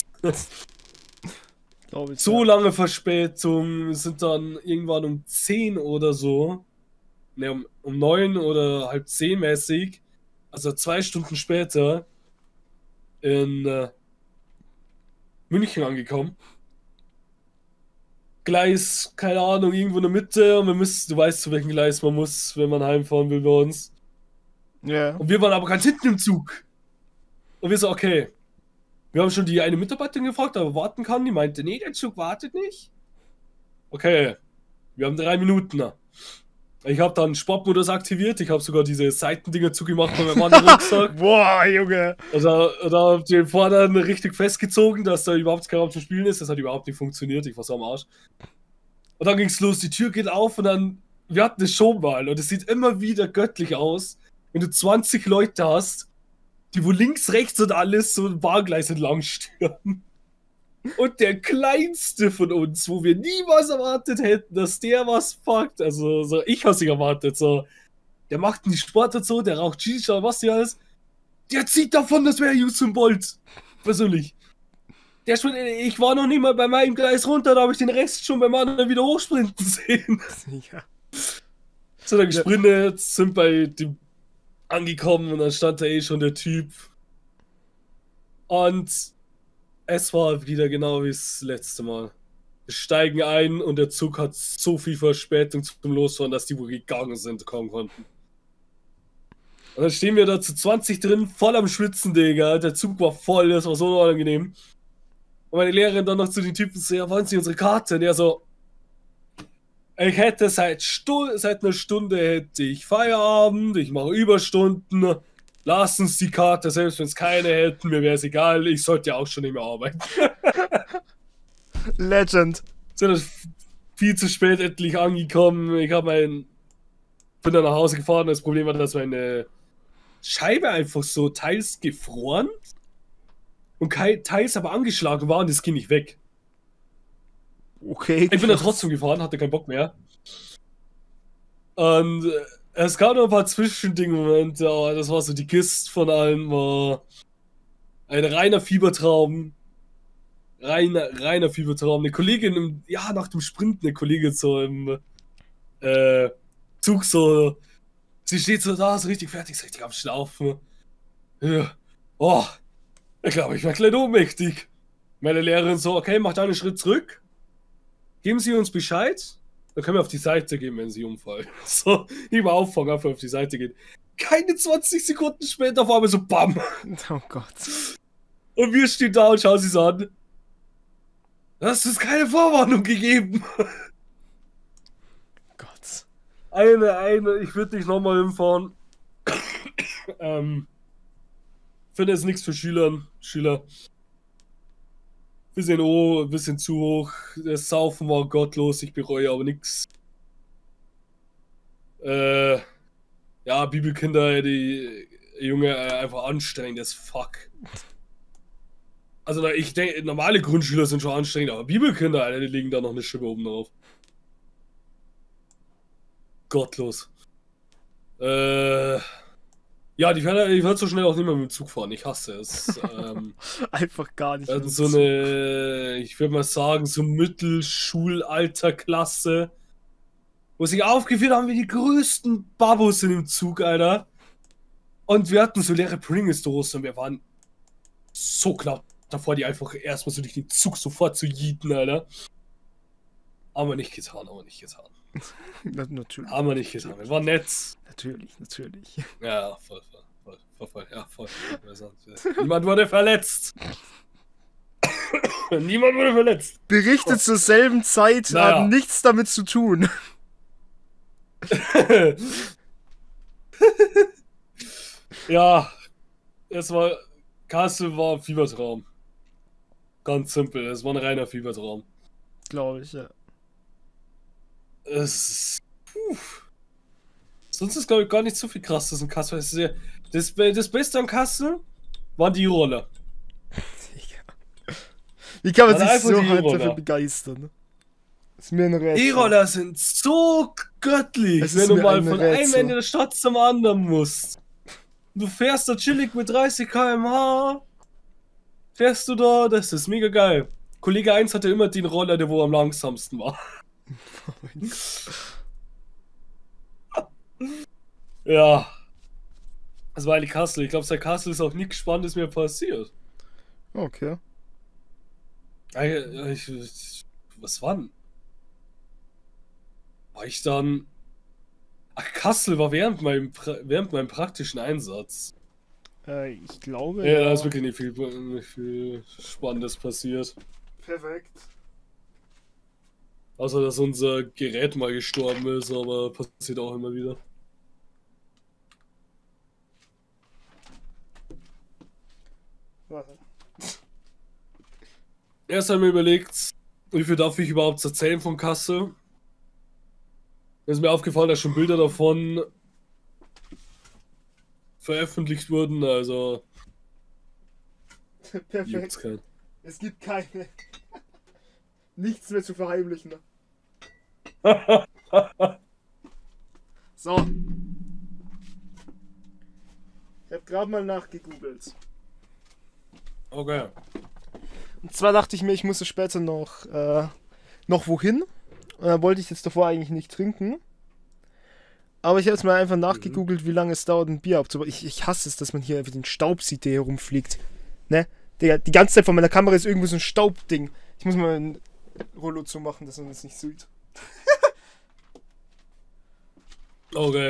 So lange Verspätung, wir sind dann irgendwann um 10 oder so, ne, um 9 oder halb 10 mäßig, also 2 Stunden später, in München angekommen. Gleis, keine Ahnung, irgendwo in der Mitte und du weißt, zu welchem Gleis man muss, wenn man heimfahren will bei uns. Ja. Und wir waren aber ganz hinten im Zug. Und wir so, okay. Wir haben schon die eine Mitarbeiterin gefragt, ob er warten kann. Die meinte, nee, der Zug wartet nicht. Okay. Wir haben 3 Minuten. Ich habe dann Sportmodus aktiviert. Ich habe sogar diese Seitendinger zugemacht bei meinem anderen Rucksack. Boah, Junge. Also, da hab ich den Vorderen richtig festgezogen, dass da überhaupt kein Raum zu spielen ist. Das hat überhaupt nicht funktioniert. Ich war so am Arsch. Und dann ging's los. Die Tür geht auf und dann, wir hatten es schon mal. Und es sieht immer wieder göttlich aus, wenn du 20 Leute hast, die wo links, rechts und alles so ein Bahngleis entlang stürmen. Und der kleinste von uns, wo wir niemals erwartet hätten, dass der was packt, also so, ich hab's nicht erwartet, so, der macht einen Sport und so, der raucht Shisha, was der alles, der zieht davon, das wäre Usain Bolt, persönlich. Ich war noch nicht mal bei meinem Gleis runter, da habe ich den Rest schon beim anderen wieder hochsprinten sehen. Ja. So, dann gesprintet, sind bei dem angekommen und dann stand da schon der Typ. Und es war wieder genau wie das letzte Mal. Wir steigen ein und der Zug hat so viel Verspätung zum Losfahren, dass die, wo gegangen sind, kommen konnten. Und dann stehen wir da zu 20 drin, voll am Schwitzen, Digga. Der Zug war voll, das war so unangenehm. Und meine Lehrerin dann noch zu den Typen so, ja, wollen Sie unsere Karte? Und der so, ich hätte seit einer Stunde hätte ich Feierabend, ich mache Überstunden. Lass uns die Karte, selbst wenn es keine hätten, mir wäre es egal, ich sollte ja auch schon nicht mehr arbeiten. Legend. Sind dann viel zu spät endlich angekommen. Bin dann nach Hause gefahren. Das Problem war, dass meine Scheibe einfach so teils gefroren und teils aber angeschlagen war und das ging nicht weg. Okay. Ich bin dann trotzdem gefahren, hatte keinen Bock mehr. Und es gab noch ein paar Zwischending-Momente, aber das war so die Kiste von allem, war Ein reiner Fiebertraum. Reiner Fiebertraum. Eine Kollegin, nach dem Sprint, eine Kollegin so im Zug so, sie steht so da, so richtig fertig, so richtig am Schlaufen. Ja. Oh, ich glaube, ich werde gleich ohnmächtig. Meine Lehrerin so, okay, macht einen Schritt zurück. Geben Sie uns Bescheid. Dann können wir auf die Seite gehen, wenn Sie umfallen. So, lieber auffangen, einfach auf die Seite gehen. Keine 20 Sekunden später auf einmal so BAM. Oh Gott. Und wir stehen da und schauen sie so an. Das ist keine Vorwarnung gegeben. Gott. Ich würde nicht nochmal hinfahren. Finde es nichts für Schüler. Bisschen zu hoch. Das Saufen war gottlos, ich bereue aber nichts. Ja, Bibelkinder, die Junge, einfach anstrengend as fuck. Also ich denke, normale Grundschüler sind schon anstrengend, aber Bibelkinder, Alter, die legen da noch eine Schippe oben drauf. Gottlos. Ja, ich werd so schnell auch nicht mehr mit dem Zug fahren. Ich hasse es. Einfach gar nicht. Also so eine, ich würde mal sagen, so Mittelschulalterklasse, wo sich aufgeführt haben wie die größten Babos in dem Zug, Alter. Und wir hatten so leere Pringles-Dosen und wir waren so knapp davor, die einfach erstmal so durch den Zug sofort zu jieten, Alter. Aber nicht getan. Natürlich. Haben wir nicht getan. Wir waren nett. Natürlich. Ja, voll. Ja, voll. Niemand wurde verletzt. Berichtet zur selben Zeit, Naja. haben nichts damit zu tun. Ja, Kassel war ein Fiebertraum. Ganz simpel, es war ein reiner Fiebertraum. Glaube ich, ja. Sonst ist, glaube ich, gar nicht so viel Krasses in Kassel. Das Beste an Kassel waren die Roller. Wie kann man Also sich einfach so die halt E-Roller. dafür begeistern? Ist mir ein Rätsel. E-Roller sind so göttlich, Es ist wenn du mir mal ein von einem Rätsel. Ende der Stadt zum anderen musst. Du fährst da chillig mit 30 km/h. Fährst du da, das ist mega geil. Kollege 1 hatte immer den Roller, der wo am langsamsten war. Ja. Das war eigentlich Kassel. Ich glaube, seit Kassel ist auch nichts Spannendes mehr passiert. Okay. Was war denn? War ich dann. Ach, Kassel war während meinem praktischen Einsatz. Ich glaube. Ja, da ist wirklich nicht viel Spannendes passiert. Perfekt. Außer, dass unser Gerät mal gestorben ist, aber passiert auch immer wieder. Warte. Erst haben wir überlegt, wie viel darf ich überhaupt erzählen von Kassel. Mir ist mir aufgefallen, dass schon Bilder davon veröffentlicht wurden, also gibt's Perfekt. keinen. Es gibt keine. Nichts mehr zu verheimlichen. So. Ich habe gerade mal nachgegoogelt. Okay. Und zwar dachte ich mir, ich muss später noch wohin. Und da wollte ich jetzt davor eigentlich nicht trinken. Aber ich habe jetzt mal einfach nachgegoogelt, wie lange es dauert, ein Bier abzubauen. Ich hasse es, dass man hier einfach den Staub sieht, der hier rumfliegt. Ne? Die ganze Zeit von meiner Kamera ist irgendwo so ein Staubding. Ich muss mal ein Rollo zumachen, dass man das nicht sieht. Okay.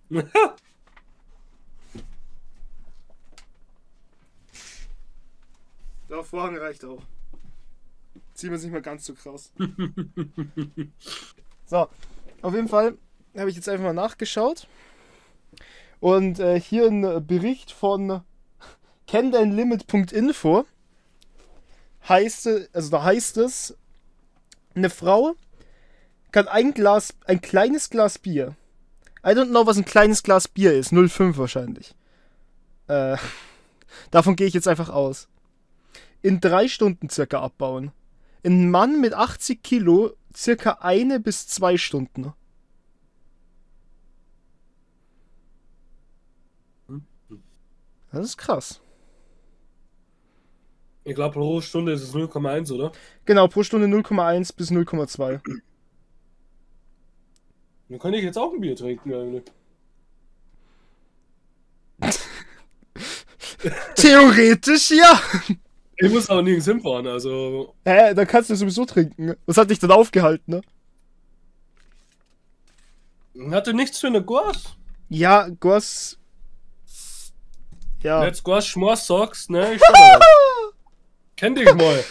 Der Vorhang reicht auch. Ziehen wir es nicht mal ganz so krass. So, auf jeden Fall habe ich jetzt einfach mal nachgeschaut. Und hier ein Bericht von kenndein-limit.info da heißt es, eine Frau kann ein kleines Glas Bier. I don't know, was ein kleines Glas Bier ist. 0,5 wahrscheinlich. Davon gehe ich jetzt einfach aus. In 3 Stunden circa abbauen. Ein Mann mit 80 Kilo circa 1 bis 2 Stunden. Das ist krass. Ich glaube, pro Stunde ist es 0,1, oder? Genau, pro Stunde 0,1 bis 0,2. Dann kann ich jetzt auch ein Bier trinken, eigentlich. Theoretisch ja. Ich muss aber nirgends hinfahren, also. Dann kannst du sowieso trinken. Was hat dich dann aufgehalten, ne? Hatte nichts für eine Gors. Ja, Goss. Ja. Let's Gors Schmors sagst, ne? Ich schau mal. Kenn dich mal.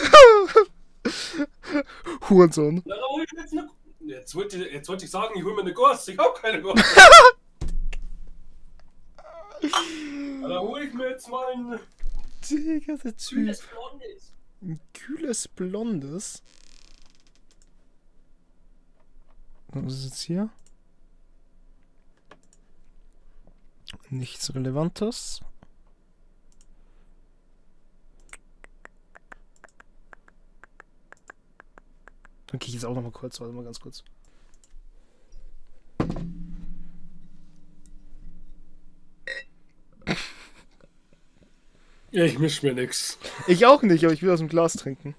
Hurensohn. Na, da hol ich jetzt eine. Jetzt wollte ich sagen, ich hol mir eine Gors. Ich hab keine Gors. Na, da hol ich mir jetzt mal ein Digga, der Typ. kühles Blondes. Ein kühles Blondes. Was ist jetzt hier? Nichts Relevantes. Dann gehe ich jetzt auch noch mal kurz, warte mal ganz kurz. Ja, ich misch mir nix. Ich auch nicht, aber ich will aus dem Glas trinken.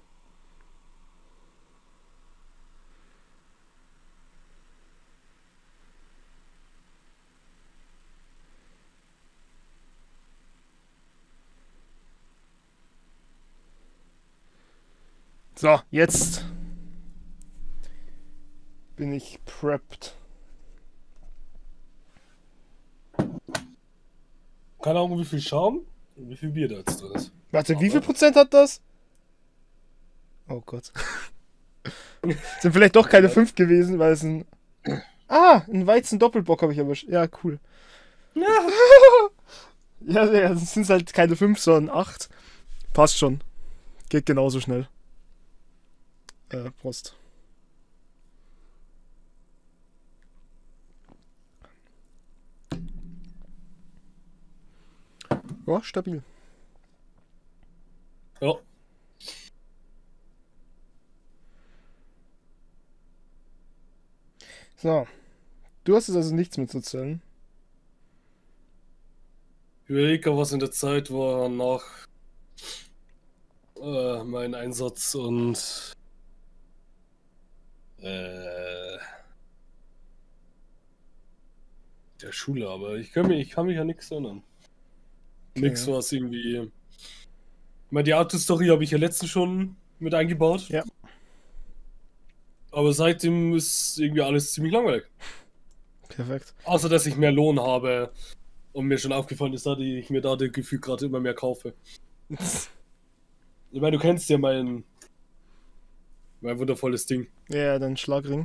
So, jetzt bin ich prepped. Keine Ahnung, wie viel Schaum und wie viel Bier da jetzt drin ist. Warte, wie viel Prozent hat das? Oh Gott. Sind vielleicht doch keine 5 gewesen, weil es ein... Ah, ein Weizen-Doppelbock habe ich erwischt. Ja, cool. Ja. Ja, das sind halt keine 5, sondern 8. Passt schon. Geht genauso schnell. Prost. Ja, stabil. Ja. So. Du hast jetzt also nichts mitzuzählen. Ich überlege, was in der Zeit war nach meinem Einsatz und der Schule, aber ich kann mich an nichts erinnern. Okay. Nix, was irgendwie. Ich meine, die Autostory habe ich ja letztens schon mit eingebaut. Ja. Aber seitdem ist irgendwie alles ziemlich langweilig. Perfekt. Außer, dass ich mehr Lohn habe und mir schon aufgefallen ist, dass ich mir da das Gefühl gerade immer mehr kaufe. Ich meine, du kennst ja mein wundervolles Ding. Ja, dein Schlagring.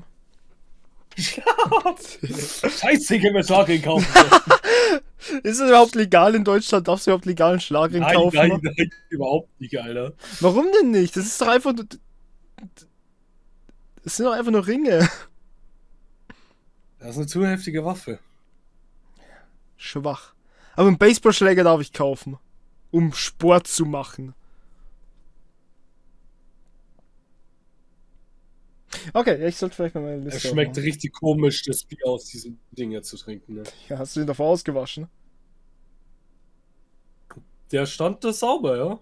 Scheiße, ich kann mir Schlagring kaufen. Ist es überhaupt legal in Deutschland? Darfst du überhaupt legal einen Schlagring kaufen? Nein, überhaupt nicht, Alter. Warum denn nicht? Das ist doch einfach... Das sind doch einfach nur Ringe. Das ist eine zu heftige Waffe. Schwach. Aber einen Baseballschläger darf ich kaufen. Um Sport zu machen. Okay, ja, ich sollte vielleicht mal meine Liste Es schmeckt aufmachen. richtig komisch, das Bier aus diesem Ding hier zu trinken. Ne? Ja, hast du den davor ausgewaschen? Der stand da sauber, ja.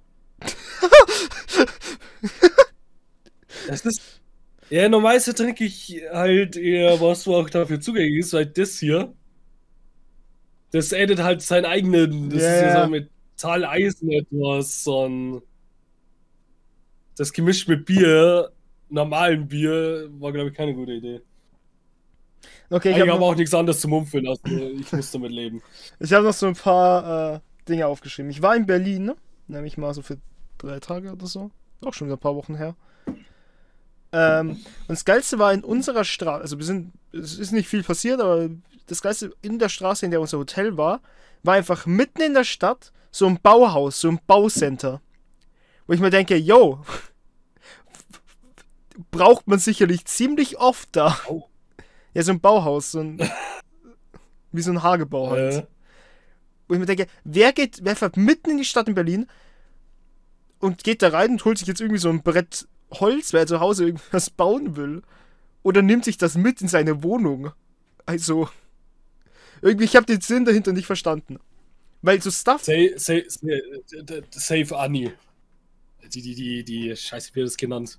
Das ist. Ja, normalerweise trinke ich halt eher was, wo auch dafür zugänglich ist, weil das hier. Das addet halt seinen eigenen. Das Ja, ist ja ja. so Metalleisen etwas. Und das gemischt mit Bier, normalen Bier, war, glaube ich, keine gute Idee. Okay, Ich habe auch nichts anderes zum Umfüllen, also ich muss damit leben. ich hab noch so ein paar Dinge aufgeschrieben. Ich war in Berlin, ne? Nämlich mal so für 3 Tage oder so. Auch schon wieder ein paar Wochen her. Und das Geilste war in unserer Straße, also es ist nicht viel passiert, aber das Geilste in der Straße, in der unser Hotel war einfach mitten in der Stadt so ein Bauhaus, so ein Baucenter. Wo ich mir denke, yo, braucht man sicherlich ziemlich oft da. Oh. Ja, so ein Bauhaus, wie so ein Hagebau halt. Wo ich mir denke, wer fährt mitten in die Stadt in Berlin und geht da rein und holt sich jetzt irgendwie so ein Brett Holz, weil er zu Hause irgendwas bauen will. Oder nimmt sich das mit in seine Wohnung. Also, irgendwie, ich habe den Sinn dahinter nicht verstanden. Weil so Stuff... Save Annie. Die Scheiße, wie wird das genannt?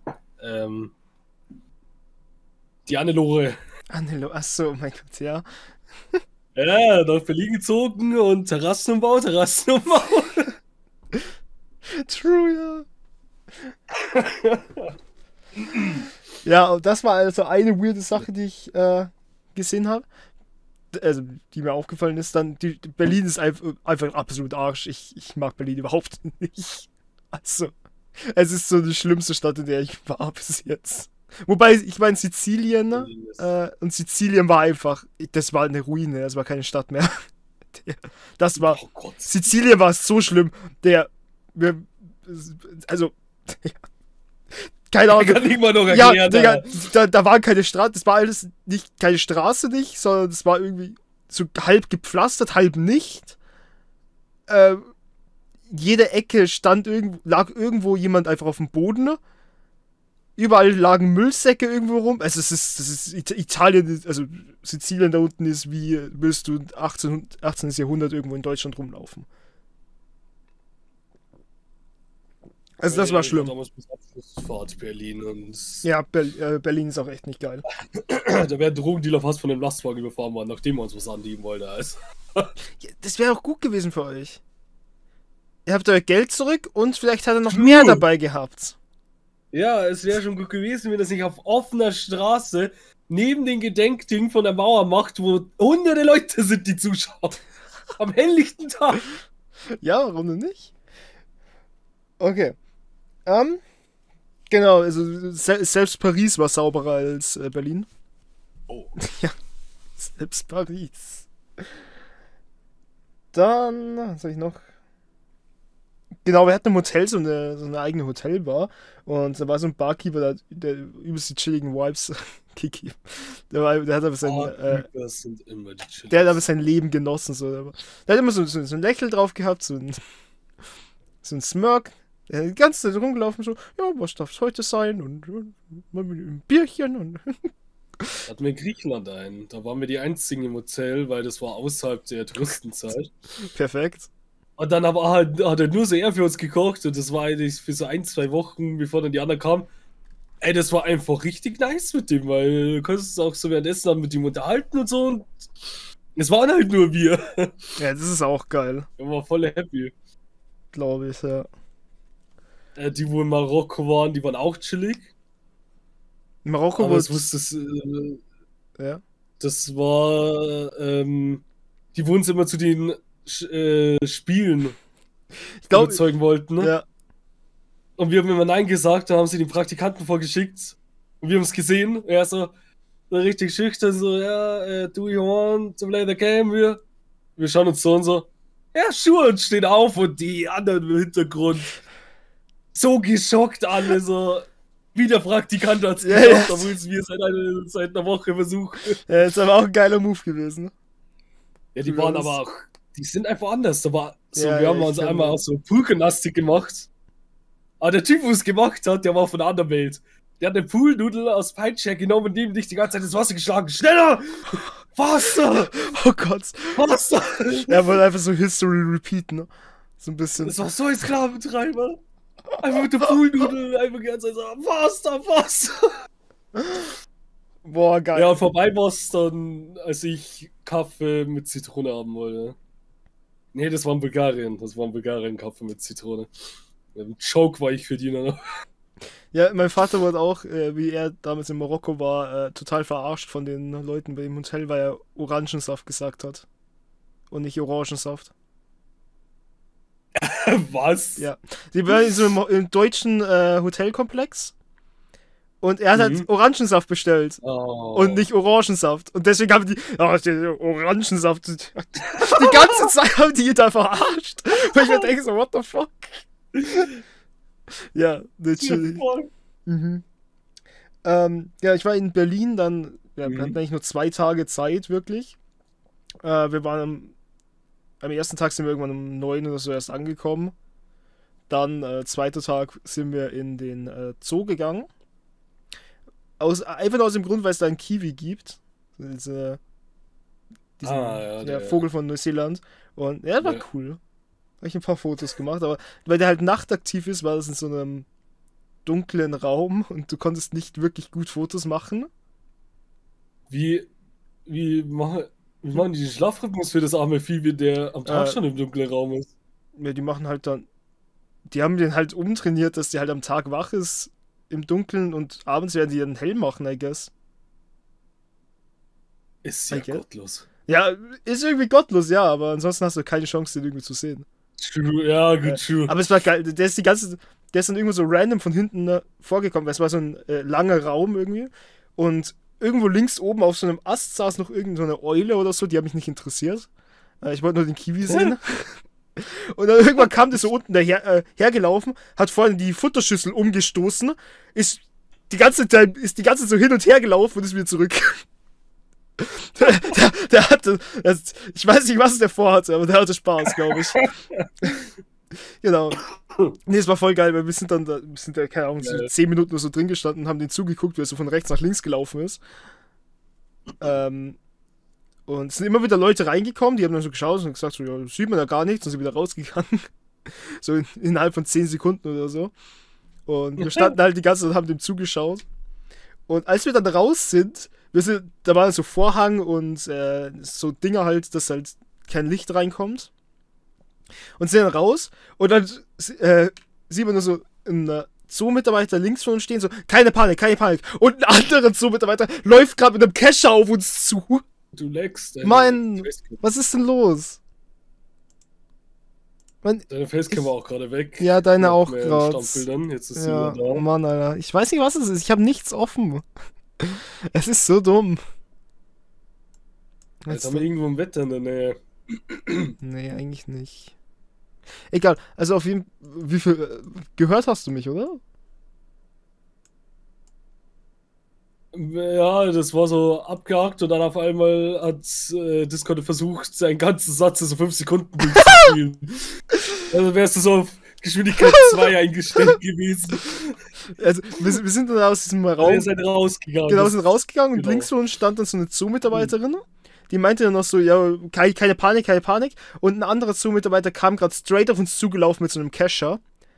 Die Annelore. Achso, oh mein Gott, ja. Ja, nach Berlin gezogen und Terrassenumbau. True, ja. Ja, und das war also eine weirde Sache, die ich gesehen habe. Also, die mir aufgefallen ist. Dann, Berlin ist einfach absolut Arsch. Ich mag Berlin überhaupt nicht. Also, es ist so die schlimmste Stadt, in der ich war bis jetzt. Wobei, ich meine, Sizilien, und Sizilien war einfach, das war eine Ruine, das war keine Stadt mehr. Das war, Oh Gott. Sizilien war so schlimm, also, keine Ahnung. Kann ich mal noch Ja, erklären. Digga, da war keine Straße, das war alles nicht, keine Straße nicht, sondern das war irgendwie so halb gepflastert, halb nicht. Jede Ecke lag irgendwo jemand einfach auf dem Boden. Überall lagen Müllsäcke irgendwo rum. Also das ist Italien, also Sizilien da unten ist wie, willst du 18. Jahrhundert irgendwo in Deutschland rumlaufen. Also das war schlimm. Damals bis Abschlussfahrt Berlin und Ja, Berlin ist auch echt nicht geil. da wäre ein Drogendealer fast von dem Lastwagen überfahren worden, nachdem er uns was andieben wollte. Also. Ja, das wäre auch gut gewesen für euch. Ihr habt euer Geld zurück und vielleicht hat er noch mehr dabei gehabt. Ja, es wäre schon gut gewesen, wenn er sich auf offener Straße neben den Gedenkding von der Mauer macht, wo hunderte Leute sind, die zuschauen. Am helllichten Tag. Ja, warum denn nicht? Okay. Genau, also selbst Paris war sauberer als Berlin. Oh. Ja, selbst Paris. Dann, was soll ich noch? Genau, wir hatten im Hotel so eine eigene Hotelbar und da war so ein Barkeeper, der übelst die chilligen Vibes gegeben. Der hat aber Das sind immer die Chillies. der hat aber sein Leben genossen. Der hat immer so ein Lächeln drauf gehabt, so ein Smirk. Der hat die ganze Zeit rumgelaufen, so, ja, was darf es heute sein? Und mal mit einem Bierchen und. Hatten wir in Griechenland einen. Da waren wir die einzigen im Hotel, weil das war außerhalb der Touristenzeit. Perfekt. Und dann aber hat er nur so er für uns gekocht und das war eigentlich für so 1-2 Wochen, bevor dann die anderen kamen. Ey, das war einfach richtig nice mit dem, weil du konntest auch so währenddessen dann mit ihm unterhalten und so und es waren halt nur wir. Ja, das ist auch geil, Wir waren voll happy. glaube ich, ja. Die, wo in Marokko waren, die waren auch chillig. In Marokko Aber wurde. es wusste Ja. das war, die wo uns immer zu den Spielen Ich glaube. überzeugen wollten, ne? Ja. Und wir haben immer Nein gesagt, dann haben sie den Praktikanten vorgeschickt und wir haben es gesehen. Und er so richtig schüchtern, so, ja, do you want to play the game? Wir schauen uns so und so, ja, sure, und stehen auf und die anderen im Hintergrund so geschockt alle, so, wie der Praktikant hat's Ja, gemacht, ja. obwohl es wir seit einer Woche versuchen. Ja, ist aber auch ein geiler Move gewesen. Ja, die waren aber auch, die sind einfach anders. Da war so, Ja, wir haben ja, uns ich einmal kann- auch so Poolgymnastik gemacht. Aber der Typ, wo es gemacht hat, der war von der anderen Welt. Der hat eine Poolnudel aus Peitsche genommen und neben dich die ganze Zeit ins Wasser geschlagen. Schneller! Faster! Oh Gott. Faster! Er wollte einfach so History repeaten, ne? So ein bisschen. Das war so ein Sklaventreiber. Einfach mit der Poolnudel, einfach die ganze Zeit so, faster, faster! Boah, geil. Ja, und vorbei war es dann, als ich Kaffee mit Zitrone haben wollte. Nee, das war in Bulgarien. Das war in Bulgarien Kaffee mit Zitrone. Ein Joke war ich für die noch. Ja, mein Vater wurde auch, wie er damals in Marokko war, total verarscht von den Leuten bei dem Hotel, weil er Orangensaft gesagt hat. Und nicht Orangensaft. Was? Ja. Die waren so im deutschen Hotelkomplex. Und er hat halt Orangensaft bestellt. Oh. Und nicht Orangensaft. Und deswegen haben die, Orangensaft. Die ganze Zeit haben die ihn da verarscht. Weil ich mir denke so, what the fuck? Ja, natürlich. Mhm. Ja, ich war in Berlin dann, wir hatten eigentlich nur 2 Tage Zeit, wirklich. Wir waren am ersten Tag sind wir irgendwann um 9 oder so erst angekommen. Dann, zweiter Tag sind wir in den Zoo gegangen. Einfach nur aus dem Grund, weil es da einen Kiwi gibt. Diesen der Vogel von Neuseeland. Und ja, war cool. habe ich ein paar Fotos gemacht, aber weil der halt nachtaktiv ist, war das in so einem dunklen Raum und du konntest nicht wirklich gut Fotos machen. Wie, wie machen die den Schlafrhythmus für das arme Vieh, wie der am Tag schon im dunklen Raum ist? Ja, die machen halt dann, die haben den halt umtrainiert, dass die halt am Tag wach ist, im Dunkeln und abends werden die dann hell machen, I guess. Ist ja I guess. gottlos. Ja, ist irgendwie gottlos, ja, aber ansonsten hast du keine Chance, den irgendwie zu sehen. True, ja, gut, true. Aber es war geil, der ist dann irgendwo so random von hinten vorgekommen, weil es war so ein langer Raum irgendwie und irgendwo links oben auf so einem Ast saß noch irgend so eine Eule oder so, die hat mich nicht interessiert. Ich wollte nur den Kiwi sehen. Und dann irgendwann kam der so unten hergelaufen, hat vorne die Futterschüssel umgestoßen, ist die ganze Zeit so hin und her gelaufen und ist wieder zurück. der hatte, ich weiß nicht, was der vorhatte, aber der hatte Spaß, glaube ich. Genau. Nee, es war voll geil, weil wir sind da, keine Ahnung, so 10 Minuten oder so drin gestanden und haben den zugeguckt, wie er so von rechts nach links gelaufen ist. Und es sind immer wieder Leute reingekommen, die haben dann so geschaut und gesagt, so, ja, sieht man ja gar nichts, und sind wieder rausgegangen. So innerhalb von 10 Sekunden oder so. Und wir standen halt die ganze Zeit und haben dem zugeschaut. Und als wir dann raus sind, da war so Vorhang und so Dinger halt, dass halt kein Licht reinkommt. Und sind dann raus und dann sieht man nur so einen Zoo-Mitarbeiter links von uns stehen, so, keine Panik, keine Panik. Und ein anderer Zoo-Mitarbeiter läuft gerade mit einem Kescher auf uns zu. Du leckst. Mann, was ist denn los? Deine Facecam war auch gerade weg. Ja, deine auch gerade. Jetzt ist sie ja, wieder da. Mann, Alter. Ich weiß nicht, was es ist. Ich habe nichts offen. Es ist so dumm. Jetzt haben wir irgendwo ein Wetter in der Nähe. Nee, eigentlich nicht. Egal, also auf jeden Fall, wie viel gehört hast du mich, oder? Ja, das war so abgehakt und dann auf einmal hat Discord versucht, seinen ganzen Satz in so 5 Sekunden durchzuspielen. Also wärst du so auf Geschwindigkeit 2 eingestellt gewesen. Also, wir sind dann aus diesem Raum. Wir sind rausgegangen. Genau, wir sind rausgegangen und Genau. links von uns stand dann so eine Zoo-Mitarbeiterin. Die meinte dann noch so, ja, keine Panik, keine Panik. Und ein anderer Zoo-Mitarbeiter kam gerade straight auf uns zugelaufen mit so einem Kescher.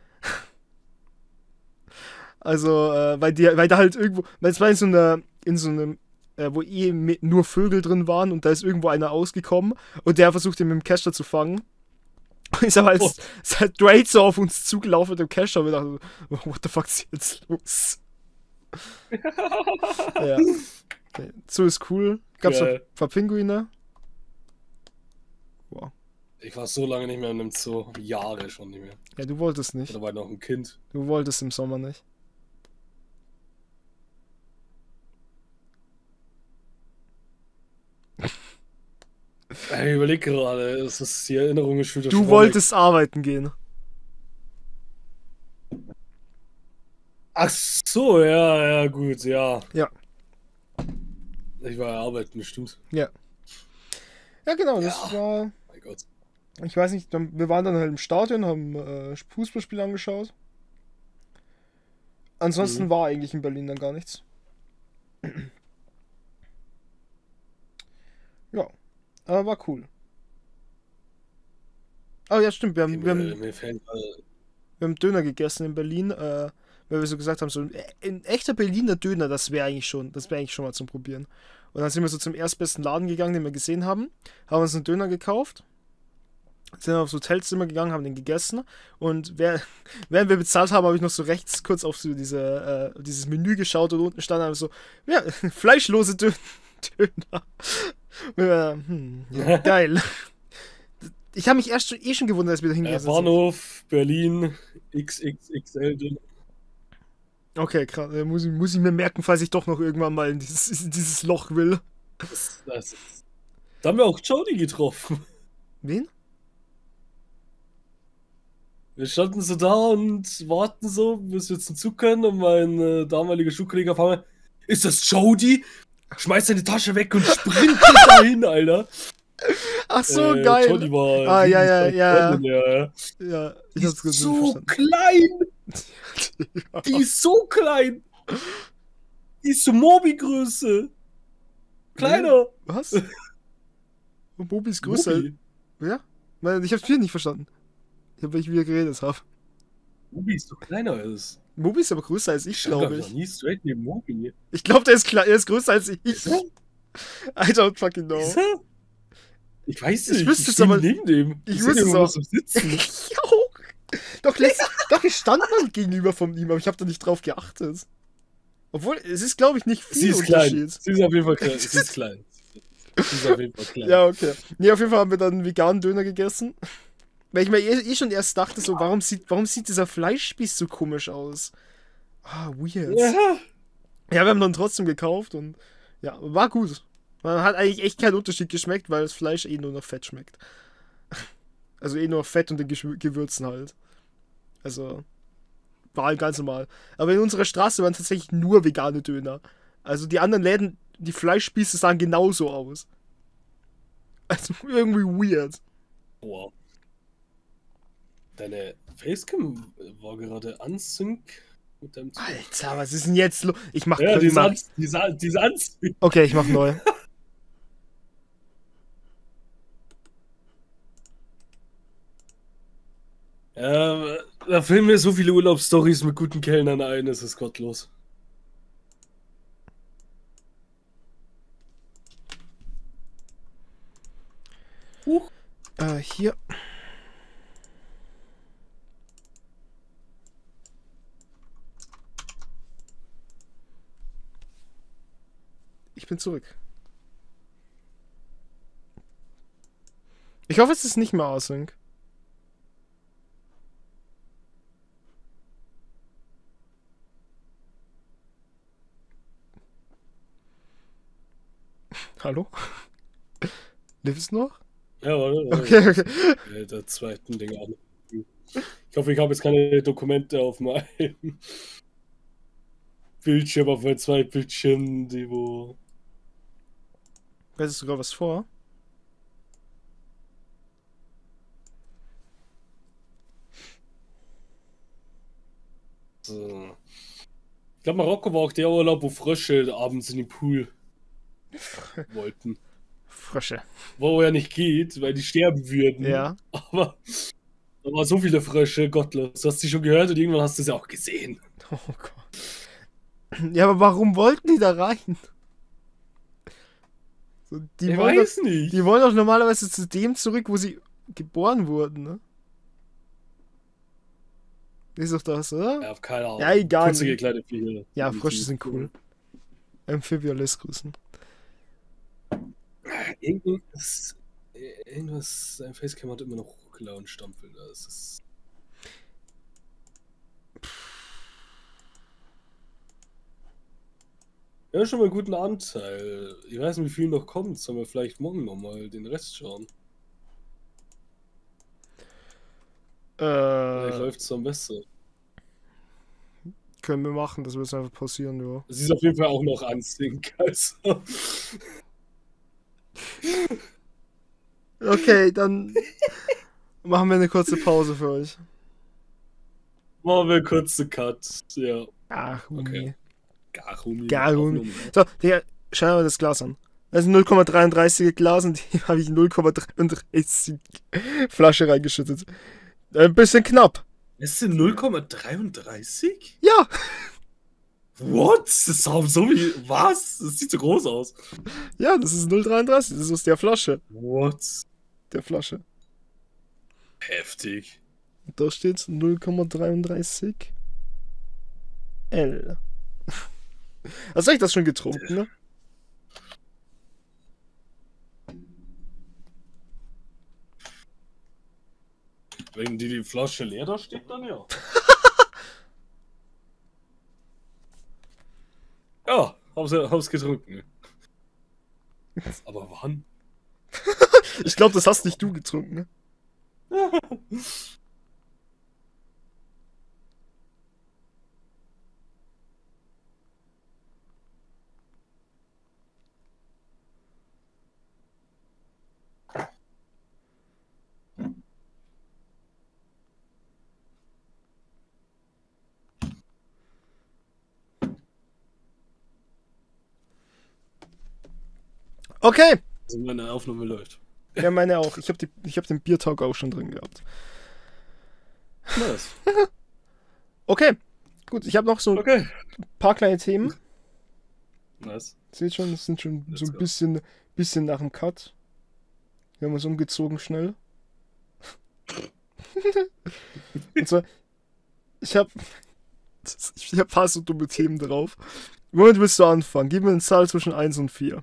Also, weil da halt irgendwo, weil es war in so einem, wo nur Vögel drin waren und da ist irgendwo einer ausgekommen und der versucht ihn mit dem Kescher zu fangen. Und ist aber halt straight so auf uns zugelaufen mit dem Kescher und wir dachten, what the fuck ist jetzt los? Ja. Okay. Zoo ist cool. Gab's noch ein paar Pinguine? Wow. Ich war so lange nicht mehr in einem Zoo. Jahre schon nicht mehr. Ja, du wolltest nicht. Da war ich noch ein Kind. Du wolltest im Sommer nicht. Ich überlege gerade, es ist die Erinnerung ist wieder Du wolltest arbeiten gehen. Ach so, ja, gut, ja. Ja. Ich war ja arbeiten, bestimmt. Ja. Ja, genau, das war. Mein Gott. Ich weiß nicht, wir waren dann halt im Stadion, haben Fußballspiel angeschaut. Ansonsten war eigentlich in Berlin dann gar nichts. Ja, aber war cool. Oh ja, stimmt, wir haben Döner gegessen in Berlin, weil wir so gesagt haben, so ein echter Berliner Döner, das wäre eigentlich schon mal zum Probieren. Und dann sind wir so zum erstbesten Laden gegangen, den wir gesehen haben uns einen Döner gekauft, sind aufs Hotelzimmer gegangen, haben den gegessen und während wir bezahlt haben, habe ich noch so rechts kurz auf so dieses Menü geschaut und unten stand einfach so, ja, fleischlose Döner. Ja, geil. Ich habe mich erst schon gewundert, als wir da hingegangen sind. Bahnhof, Berlin, XXXL Döner. Okay, krass. Muss ich mir merken, falls ich doch noch irgendwann mal in dieses Loch will. Da haben wir auch Jody getroffen. Wen? Wir standen so da und warten so, bis wir zum Zug können und mein damaliger Schulkollege auf einmal, ist das Jody? Schmeißt seine Tasche weg und sprintet dahin, Alter. Ach so, geil. Jody war ja. Ja, Ich die hab's ist so klein. Die ist so klein. Die ist so Mobi-Größe. Kleiner. Was? Mobi ist größer. Mobi. Ja? Ich hab's hier nicht verstanden. weil ich wieder geredet habe. Mobi ist doch kleiner als. Mobi ist aber größer als ich, glaube Ich ich. nie straight neben Mobi. Ich glaube, der ist er ist größer als ich. Ist er? I don't fucking know. Ist er? Ich weiß Ich nicht. wüsste es stehe aber- neben dem. ich seh wüsste den es immer auch. so sitzen. Ich auch. Doch, ich stand mal gegenüber von ihm, aber ich habe da nicht drauf geachtet. Obwohl, es ist, glaube ich, nicht viel Sie ist klein. Unterschied. Sie ist auf jeden Fall klein. Sie ist klein. Sie ist auf jeden Fall klein. Ja, okay. Nee, auf jeden Fall haben wir dann einen veganen Döner gegessen. Weil ich mir schon erst dachte, so, warum sieht dieser Fleischspieß so komisch aus? Ah, weird. Ja. Ja, wir haben dann trotzdem gekauft und ja, war gut. Man hat eigentlich echt keinen Unterschied geschmeckt, weil das Fleisch eh nur noch Fett schmeckt. Also eh nur Fett und den Gewürzen halt. Also war halt ganz normal. Aber in unserer Straße waren tatsächlich nur vegane Döner. Also die anderen Läden, die Fleischspieße sahen genauso aus. Also irgendwie weird. Boah. Deine Facecam war gerade unsync mit deinem Zug. Alter, was ist denn jetzt los? Ich mach Ja, ich mach- diese Unsync. Okay, ich mach neu. Da filmen mir so viele Urlaubsstories mit guten Kellnern ein, es ist gottlos. Hier. Ich bin zurück. Ich hoffe, es ist nicht mehr Async. Hallo? Lebt es noch? Ja, warte. Okay, okay. Der zweiten Ding an. Ich hoffe, ich habe jetzt keine Dokumente auf meinem Bildschirm, auf meinem Zweitbildschirm, die wo. Weißt du sogar was vor? So. Ich glaube, Marokko war auch der Urlaub, wo Frösche abends in den Pool wollten. Frösche. Wo ja nicht geht, weil die sterben würden. Ja. Aber da waren so viele Frösche, gottlos. Du hast sie schon gehört und irgendwann hast du sie auch gesehen. Oh Gott. Ja, aber warum wollten die da rein? So, Ich weiß nicht. die wollen doch normalerweise zu dem zurück, wo sie geboren wurden, ne? Ist doch das, oder? Ja, keine Ahnung. Ja, egal. Putzige kleine Viecher. Ja, Frösche sind cool. Amphibiolus grüßen. Irgendwas, sein Facecam hat immer noch Ruckler und Stampel. Das ist. Ja, schon mal einen guten Anteil. Ich weiß nicht, wie viel noch kommt. Sollen wir vielleicht morgen nochmal den Rest schauen? Vielleicht läuft es am besten. Können wir machen, das wird einfach passieren, ja. Es ist auf jeden Fall auch noch unsync. Also. Okay, dann machen wir eine kurze Pause für euch. Machen wir kurze Cut. Ja. Ach, Okay. Garumi. Garumi. So, Digga, schau dir mal das Glas an. Das ist ein 0,33er Glas und die habe ich in 0,33 Flasche reingeschüttet. Ein bisschen knapp. Ist denn 0,33? Ja. What? Das ist so wie. Was? Das sieht so groß aus. Ja, das ist 0,33. Das ist aus der Flasche. What? Der Flasche. Heftig. Und da steht 0,33 L. Hast du eigentlich das schon getrunken, ne? Wenn die Flasche leer da steht, dann ja. Ja, hab's getrunken. Aber wann? Ich glaube, das hast nicht du getrunken, ne? Okay. Also meine Aufnahme läuft. Ja, meine auch. Ich hab den Biertalk auch schon drin gehabt. Nice. Okay, gut, ich habe noch so ein Okay. paar kleine Themen. Nice. Seht schon, das sind schon Let's so ein go. bisschen nach dem Cut. Wir haben uns umgezogen schnell. Und zwar, ich habe ein paar so dumme Themen drauf. Womit willst du anfangen? Gib mir eine Zahl zwischen 1 und 4.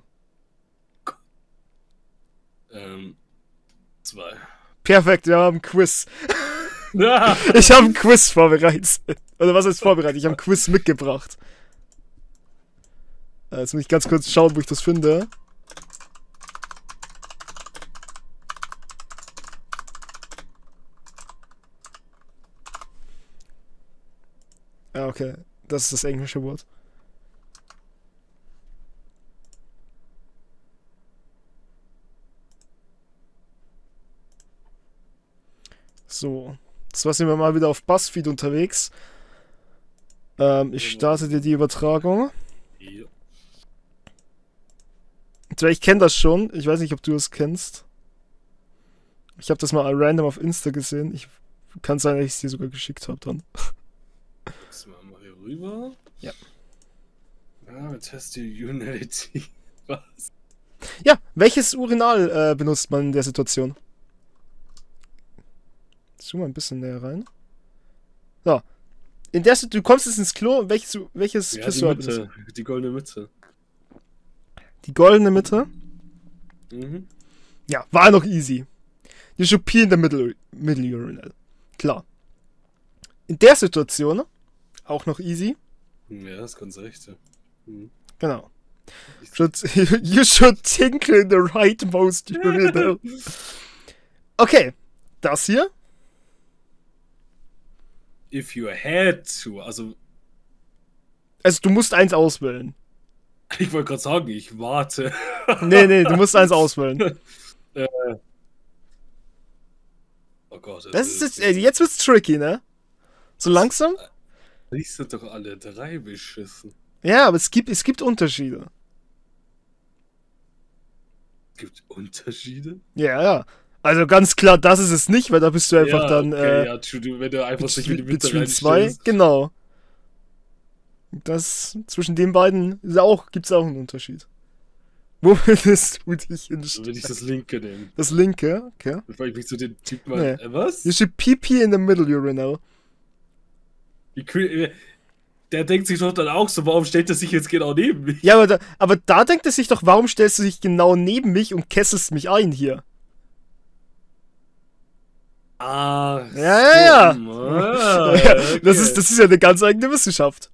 2. Perfekt, wir haben ein Quiz. Ja. Ich habe ein Quiz vorbereitet. Oder was heißt vorbereitet? Ich habe ein Quiz mitgebracht. Jetzt muss ich ganz kurz schauen, wo ich das finde. Ja, okay. Das ist das englische Wort. So. Das war sind wir mal wieder auf BuzzFeed unterwegs. Ich starte dir die Übertragung. Ja. Ich kenne das schon. Ich weiß nicht, ob du es kennst. Ich habe das mal random auf Insta gesehen. Kann sein, dass ich es dir sogar geschickt habe dann. Jetzt mal hier rüber. Ja. Ja, test die Unity. Was? Ja, welches Urinal benutzt man in der Situation? Zoom mal ein bisschen näher rein. So. In der du kommst jetzt ins Klo. Welches Ja, die Pissoir benutzt du? Mitte. Die goldene Mitte. Die goldene Mitte? Mhm. Ja, war noch easy. You should pee in the middle urinal. Klar. In der Situation auch noch easy. Ja, das ist ganz recht. Ja. Mhm. Genau. You should tinkle in the rightmost urinal. Okay, das hier. If you had to, also Also du musst eins auswählen. ich wollte gerade sagen, ich warte. Nee, du musst eins auswählen. Oh Gott. Das ist jetzt wird's tricky, ne? So langsam? Die sind doch alle 3 beschissen. Ja, aber es gibt Unterschiede. Es gibt Unterschiede? Ja. Also ganz klar, das ist es nicht, weil da bist du einfach ja, dann okay, ja, true, wenn du einfach nicht in die Mitte between 2, reinstellst. genau. Das zwischen den beiden gibt's auch einen Unterschied. Wo würdest du dich Dann hinstellen? will ich das linke nehmen. Das linke, okay. Bevor ich mich zu den Typen Nee. was? You should pee in the middle urinal. Der denkt sich doch dann auch so, warum stellt er sich jetzt genau neben mich? Ja, aber da denkt er sich doch, warum stellst du dich genau neben mich und kästest mich ein hier? Ah, Ja. Okay. Das ist ja eine ganz eigene Wissenschaft.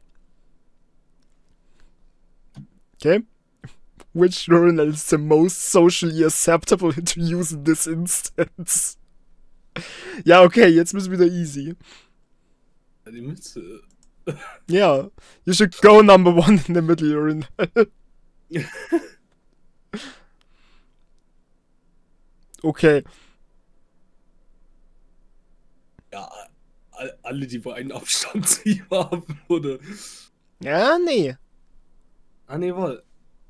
Okay. Which urinal is the most socially acceptable to use in this instance? Ja, okay, jetzt müssen wir wieder easy. Die Mitte. Ja. You should go number 1 in the middle urinal. Okay. Ja, alle, die wo einen Abstand haben, oder? Ja, nee. Ah, nee, wohl.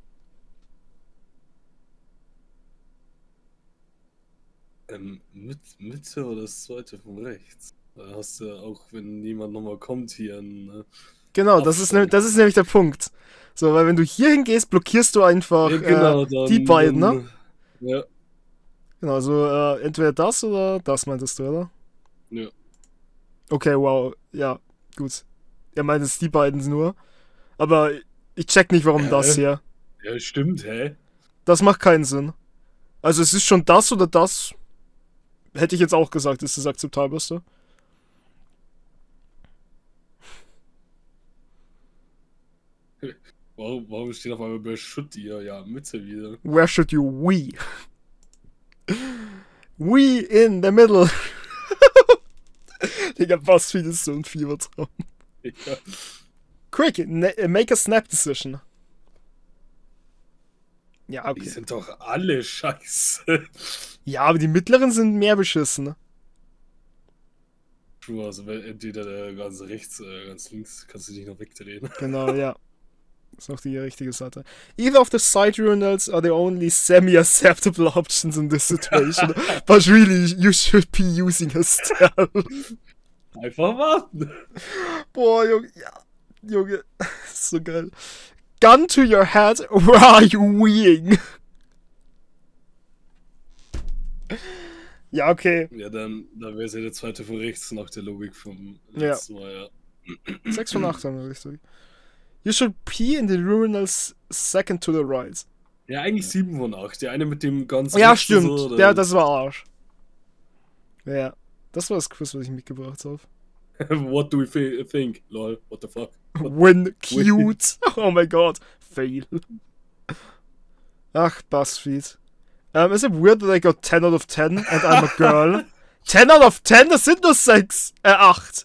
Mitte oder das zweite von rechts? Da hast du auch, wenn niemand nochmal kommt, hier ein. Genau, das ist nämlich der Punkt. So, weil wenn du hier hingehst, blockierst du einfach die beiden, ne? Ja. Genau, also entweder das oder das meintest du, oder? Ja. Okay, wow. Ja, gut. Er meint es die beiden nur. Aber ich check nicht, warum das hier. Ja, stimmt, hä? Das macht keinen Sinn. Also es ist schon das oder das. Hätte ich jetzt auch gesagt, ist das akzeptabelste. Warum steht auf einmal bei Schutt hier? Ja, Mitte wieder. Where should you wee? Wee in the middle. Digga, was viel ist so ein Fiebertraum. Ja. Quick, make a snap decision. Ja, Die okay. sind doch alle scheiße. Ja, aber die mittleren sind mehr beschissen. True, also entweder der ganz rechts oder ganz links, kannst du dich noch wegdrehen. Genau, ja. Das ist noch die richtige Seite. Either of the side urinals are the only semi-acceptable options in this situation. But really, you should be using a stall. Einfach warten. Boah, Junge, ja. Junge, so geil. Gun to your head, where are you weeing? Ja, okay. Ja, dann wäre es ja der zweite von rechts nach der Logik vom letzten Mal, ja. 6 von 8 haben wir richtig. You should pee in the urinals second to the right. Ja, eigentlich 7 von 8. Der eine mit dem ganz. Ja, rechts stimmt. so, Ja, das war Arsch. Ja, das war das Quiz, was ich mitgebracht habe. What do we think? Lol, what the fuck? Win cute. Oh mein Gott. Fail. Ach, BuzzFeed. Is it weird that I got 10 out of 10 and I'm a girl? 10 out of 10? Das sind nur 6. 8.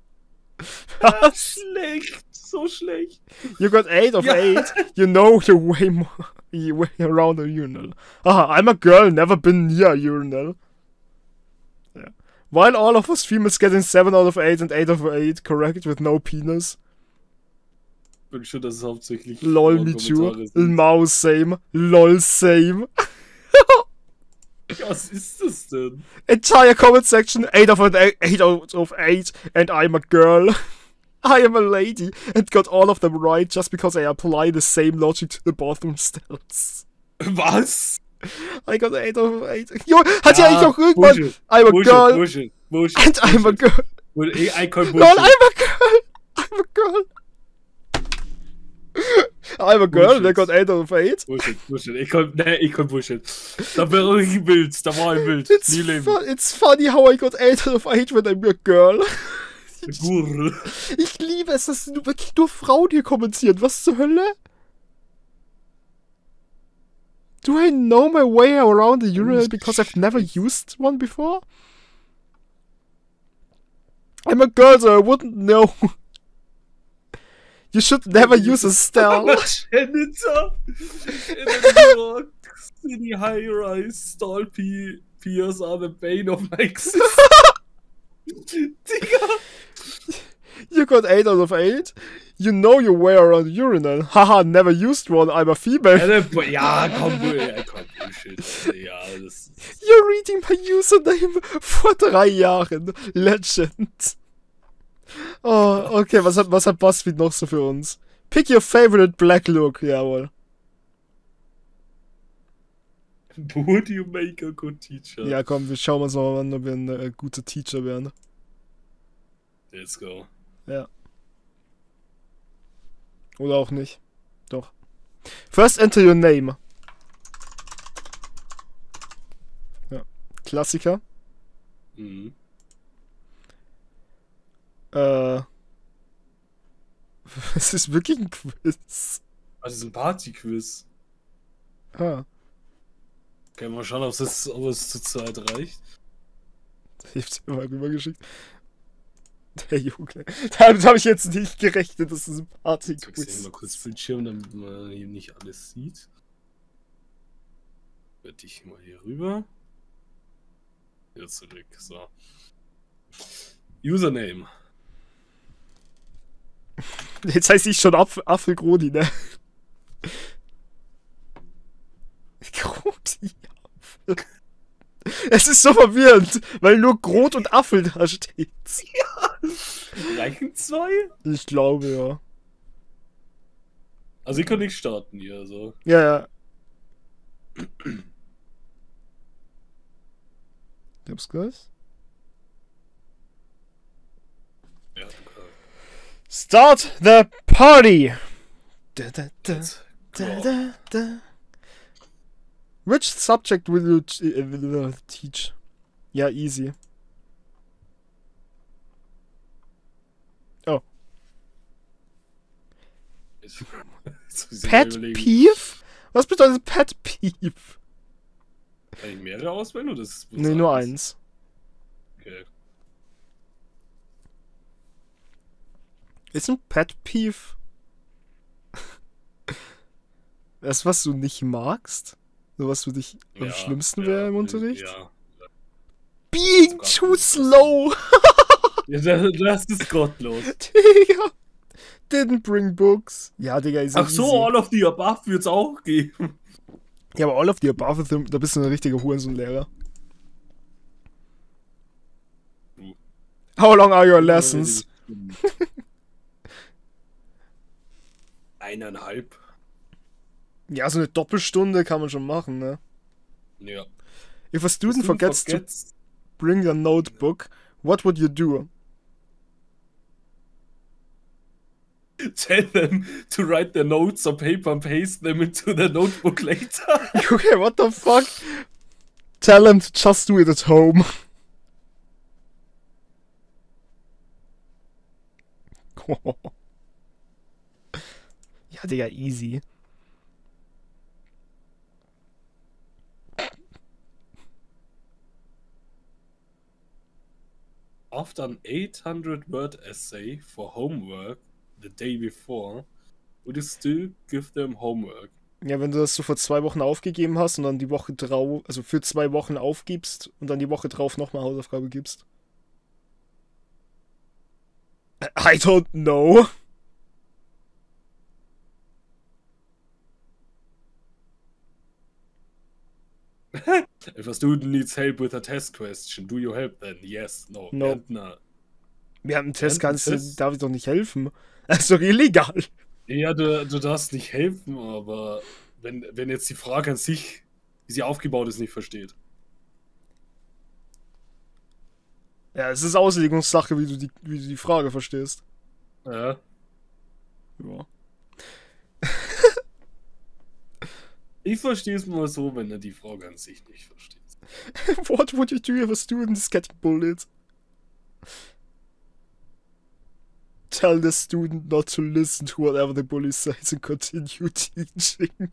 Schlecht. So schlecht. You got 8 of 8. You know you're way more. You're way around a urinal. Aha, I'm a girl, never been near a urinal. Yeah. While all of us females getting 7 out of 8 and 8 of 8 correct with no penis. Bin schon, dass es hauptsächlich. Lol, me too. Mouse same. Lol, same. Was ist das denn? Entire comment section 8 out of 8 and I'm a girl. I am a lady and got all of them right just because I apply the same logic to the bathroom stills. Was? I got 8 out of 8. Jo, hat ja eigentlich auch irgendwann. Bullshit, I'm a Bullshit, girl Bullshit, Bullshit, and I'm a girl. I call Lol, Bullshit. I'm a girl. I'm a girl. I'm a girl and I got 8 out of 8. Bullshit. Ich kann Bullshit. Da wäre ich wild. Da war ich wild. Nie leben. It's funny how I got 8 out of 8 when I'm a girl. Gurr. Ich liebe es, dass wirklich nur Frauen hier kommentieren. Was zur Hölle? Do I know my way around the urinal because I've never used one before? I'm a girl, so I wouldn't know. You should never use a stall. Janitor in a New York City high-rise stall peers are the bane of my existence. Digga. You got 8 out of 8. You know your way around the urinal. Haha, never used one. I'm a female. Ja, komm, Bullshit. Ja, das. You're reading my username vor 3 Jahren. Legend. Oh, okay, was hat BuzzFeed noch so für uns? Pick your favorite black look. Jawohl. Would you make a good teacher? Ja, komm, wir schauen uns mal an, ob wir ein guter Teacher wären. Let's go. Ja. Oder auch nicht. Doch. First enter your name. Ja. Klassiker. Mhm. Es ist wirklich ein Quiz. Also, es ist ein Party-Quiz. Ah. Okay, mal schauen, ob es zur Zeit reicht. Ich hab's immer rübergeschickt. Der Junge. Damit habe ich jetzt nicht gerechnet, das ist ein Ich Party-Quiz. mal kurz Bildschirm, damit man hier nicht alles sieht. Werde ich mal hier rüber. Wieder zurück. So. Username. Jetzt heißt ich schon Apfelgrodi, ne? Grodi Apfel. Es ist so verwirrend, weil nur Grot und Apfel da steht. Ja. Reichen 2? Ich glaube, ja. Also ich kann nicht starten hier, also. Ja, ja. Ich hab's gleich. Ja, okay. Start the party! Da, da, da, Jetzt. da, da, da. Which subject will you teach? Ja, easy. Oh. Pet Peeve? Was bedeutet Pet Peeve? Kann ich mehrere auswählen oder ist es Nee, nur eins. Okay. Ist ein Pet Peeve das, was du nicht magst? So, was für dich am schlimmsten wäre im Unterricht? Ja. Being too slow! Ja, das ist gottlos. Digga! Didn't bring books. Ja, Digga, ist Ach so, easy. All of the Above wird's auch geben. Ja, aber All of the Above, da bist du ein richtiger Hurensohn-Lehrer. How long are your lessons? 1,5. Ja, so eine Doppelstunde kann man schon machen, ne? Ja. If a student forgets to bring their notebook, what would you do? Tell them to write their notes on paper and paste them into their notebook later. Okay, what the fuck? Tell them to just do it at home. Ja, Digga, easy. After an 800-word essay for homework the day before, would you still give them homework? Ja, wenn du das so vor 2 Wochen aufgegeben hast und dann die Woche drauf, also für 2 Wochen aufgibst und dann die Woche drauf nochmal Hausaufgabe gibst. I don't know. If a student needs help with a test question, do you help then? Yes, no. No. Na. Während dem Test Während dem Test? darf ich doch nicht helfen. Das ist doch illegal. Ja, du darfst nicht helfen, aber wenn jetzt die Frage an sich, wie sie aufgebaut ist, nicht versteht. Ja, es ist Auslegungssache, wie du die Frage verstehst. Ja. Ja. Ich verstehe es mal so, wenn er die Frage an sich nicht versteht. What would you do if a student is getting bullied? Tell the student not to listen to whatever the bully says and continue teaching.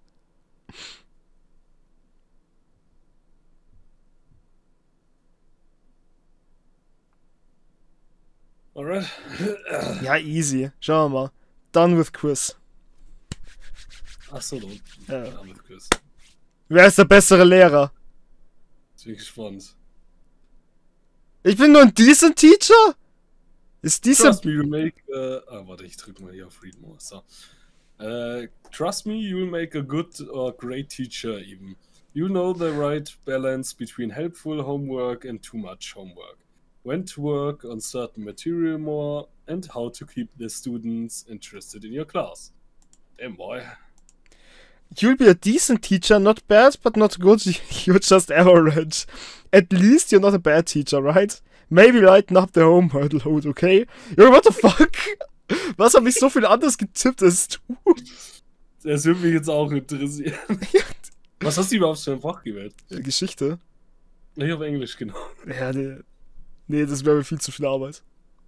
Alright. Ja, easy. Schauen wir mal. Done with quiz. Achso, Ja. Damit Quiz. Wer ist der bessere Lehrer? Jetzt bin ich gespannt. Ich bin nur ein decent Teacher? Ist decent... Trust me, you'll make... warte, ich drück mal hier auf Read More. So. Trust me, you'll make a good or great teacher even. You know the right balance between helpful homework and too much homework. When to work on certain material more and how to keep the students interested in your class. Damn boy. You'll be a decent teacher, not bad, but not good. You're just average. At least you're not a bad teacher, right? Maybe lighten up the homework load, okay? Yo, what the fuck? Was hab ich so viel anders getippt als du? Das würde mich jetzt auch interessieren. Was hast du überhaupt für ein Fach gewählt? Geschichte? Ich habe Englisch genommen. Ja, nee, das wäre mir viel zu viel Arbeit.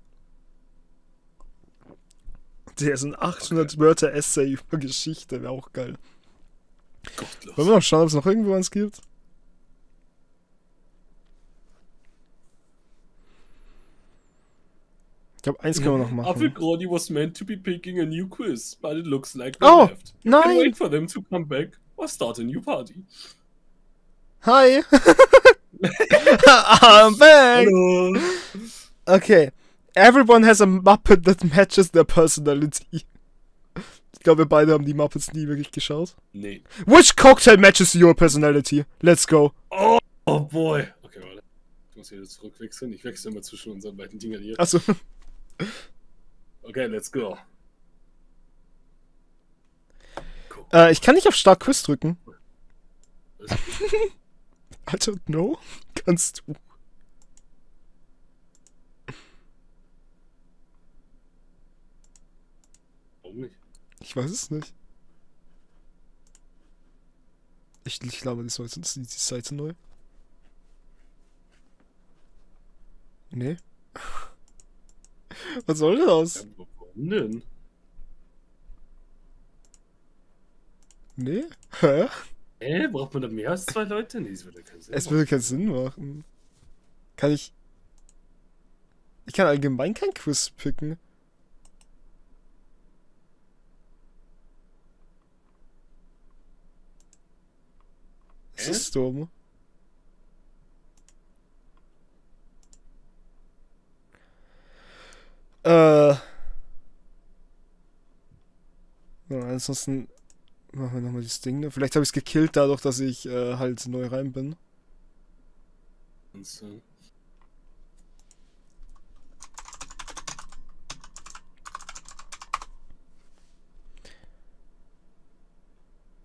Der ist ein 800 Wörter Essay über Geschichte, wäre auch geil. Gottlos. Wollen wir noch schauen, ob es noch irgendwo eins gibt? Ich glaube, eins können wir noch machen. Apfelgroni was meant to be picking a new quiz, but it looks like they Oh, left. You can nein! wait for them to come back or start a new party. Hi! I'm back! Hallo. Okay. Everyone has a Muppet that matches their personality. Ich glaube, wir beide haben die Muppets nie wirklich geschaut. Nee. Which cocktail matches your personality? Let's go. Oh boy. Okay, warte. Ich muss hier zurückwechseln. Ich wechsle immer zwischen unseren beiden Dingern hier. Achso. Okay, let's go. Ich kann nicht auf Start Quiz drücken. Was? I don't know. Kannst du? Warum nicht? Ich weiß es nicht. Ich glaube, die Seite neu. Nee. Was soll das? Ja, warum denn? Nee? Hä? Braucht man da mehr als 2 Leute? Nee, das würde keinen Sinn Es machen. würde keinen Sinn machen. Kann ich... Ich kann allgemein kein Quiz picken. Das ist dumm. Ja, ansonsten machen wir nochmal das Ding. Vielleicht habe ich es gekillt dadurch, dass ich halt neu rein bin.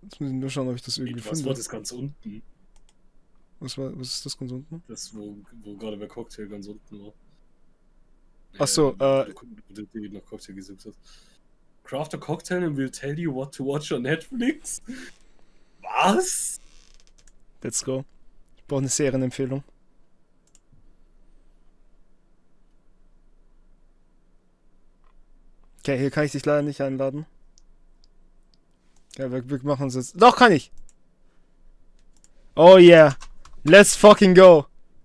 Jetzt muss ich nur schauen, ob ich das irgendwie Was war finde. das ganz unten? Was ist das ganz unten? Das, wo gerade der Cocktail ganz unten war. Achso, Du nach Cocktail gesucht hast. Craft a cocktail and we'll tell you what to watch on Netflix. Was? let's go. Ich brauche eine Serienempfehlung. Okay, hier kann ich dich leider nicht einladen. Ja, wir machen es jetzt. Doch, kann ich! Oh yeah! Let's fucking go!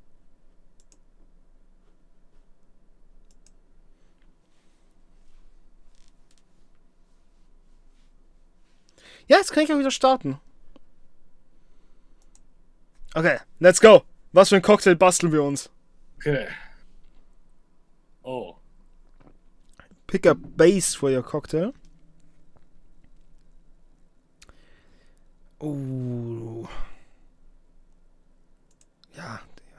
Ja, jetzt kann ich auch wieder starten. Okay, let's go! Was für ein Cocktail basteln wir uns? Okay. Oh. Pick a base for your cocktail. Oh. Ja,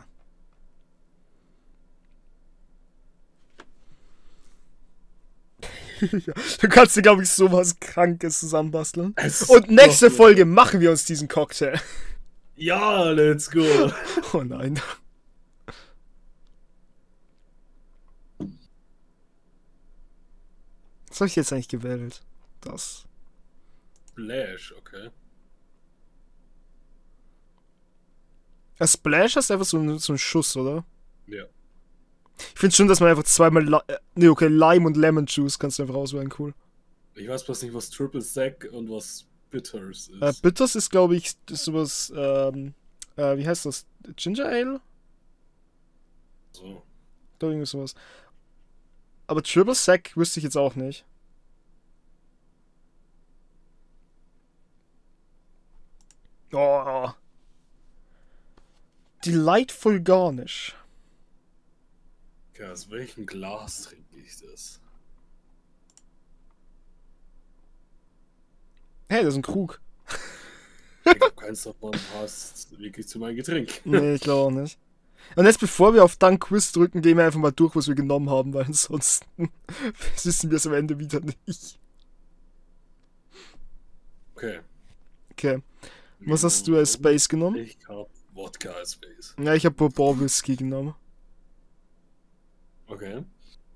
ja. Du kannst dir, glaube ich, sowas Krankes zusammenbasteln. Und nächste Folge machen wir uns diesen Cocktail. Ja, let's go. Oh nein. Was habe ich jetzt eigentlich gewählt? Das. Splash, okay. Ja, Splash ist einfach so ein Schuss, oder? Ja. Ich finde schon, dass man einfach zweimal. Ne, okay, Lime und Lemon Juice kannst du einfach auswählen, cool. Ich weiß bloß nicht, was Triple Sec und was Bitters ist. Bitters ist, glaube ich, ist sowas. Wie heißt das? Ginger Ale? So. Oder irgendwie sowas. Aber Triple Sec wüsste ich jetzt auch nicht. Oh. Delightful Garnish. Okay, aus welchem Glas trinke ich das? Hey, das ist ein Krug. Ich glaube, keins davon passt wirklich zu meinem Getränk. Nee, ich glaube auch nicht. Und jetzt, bevor wir auf Dank Quiz drücken, gehen wir einfach mal durch, was wir genommen haben, weil ansonsten wissen wir es am Ende wieder nicht. Okay. Okay. Was hast du als Space genommen? Ich habe Wodka als Base. Ja, ich habe Bourbon Whisky genommen. Okay.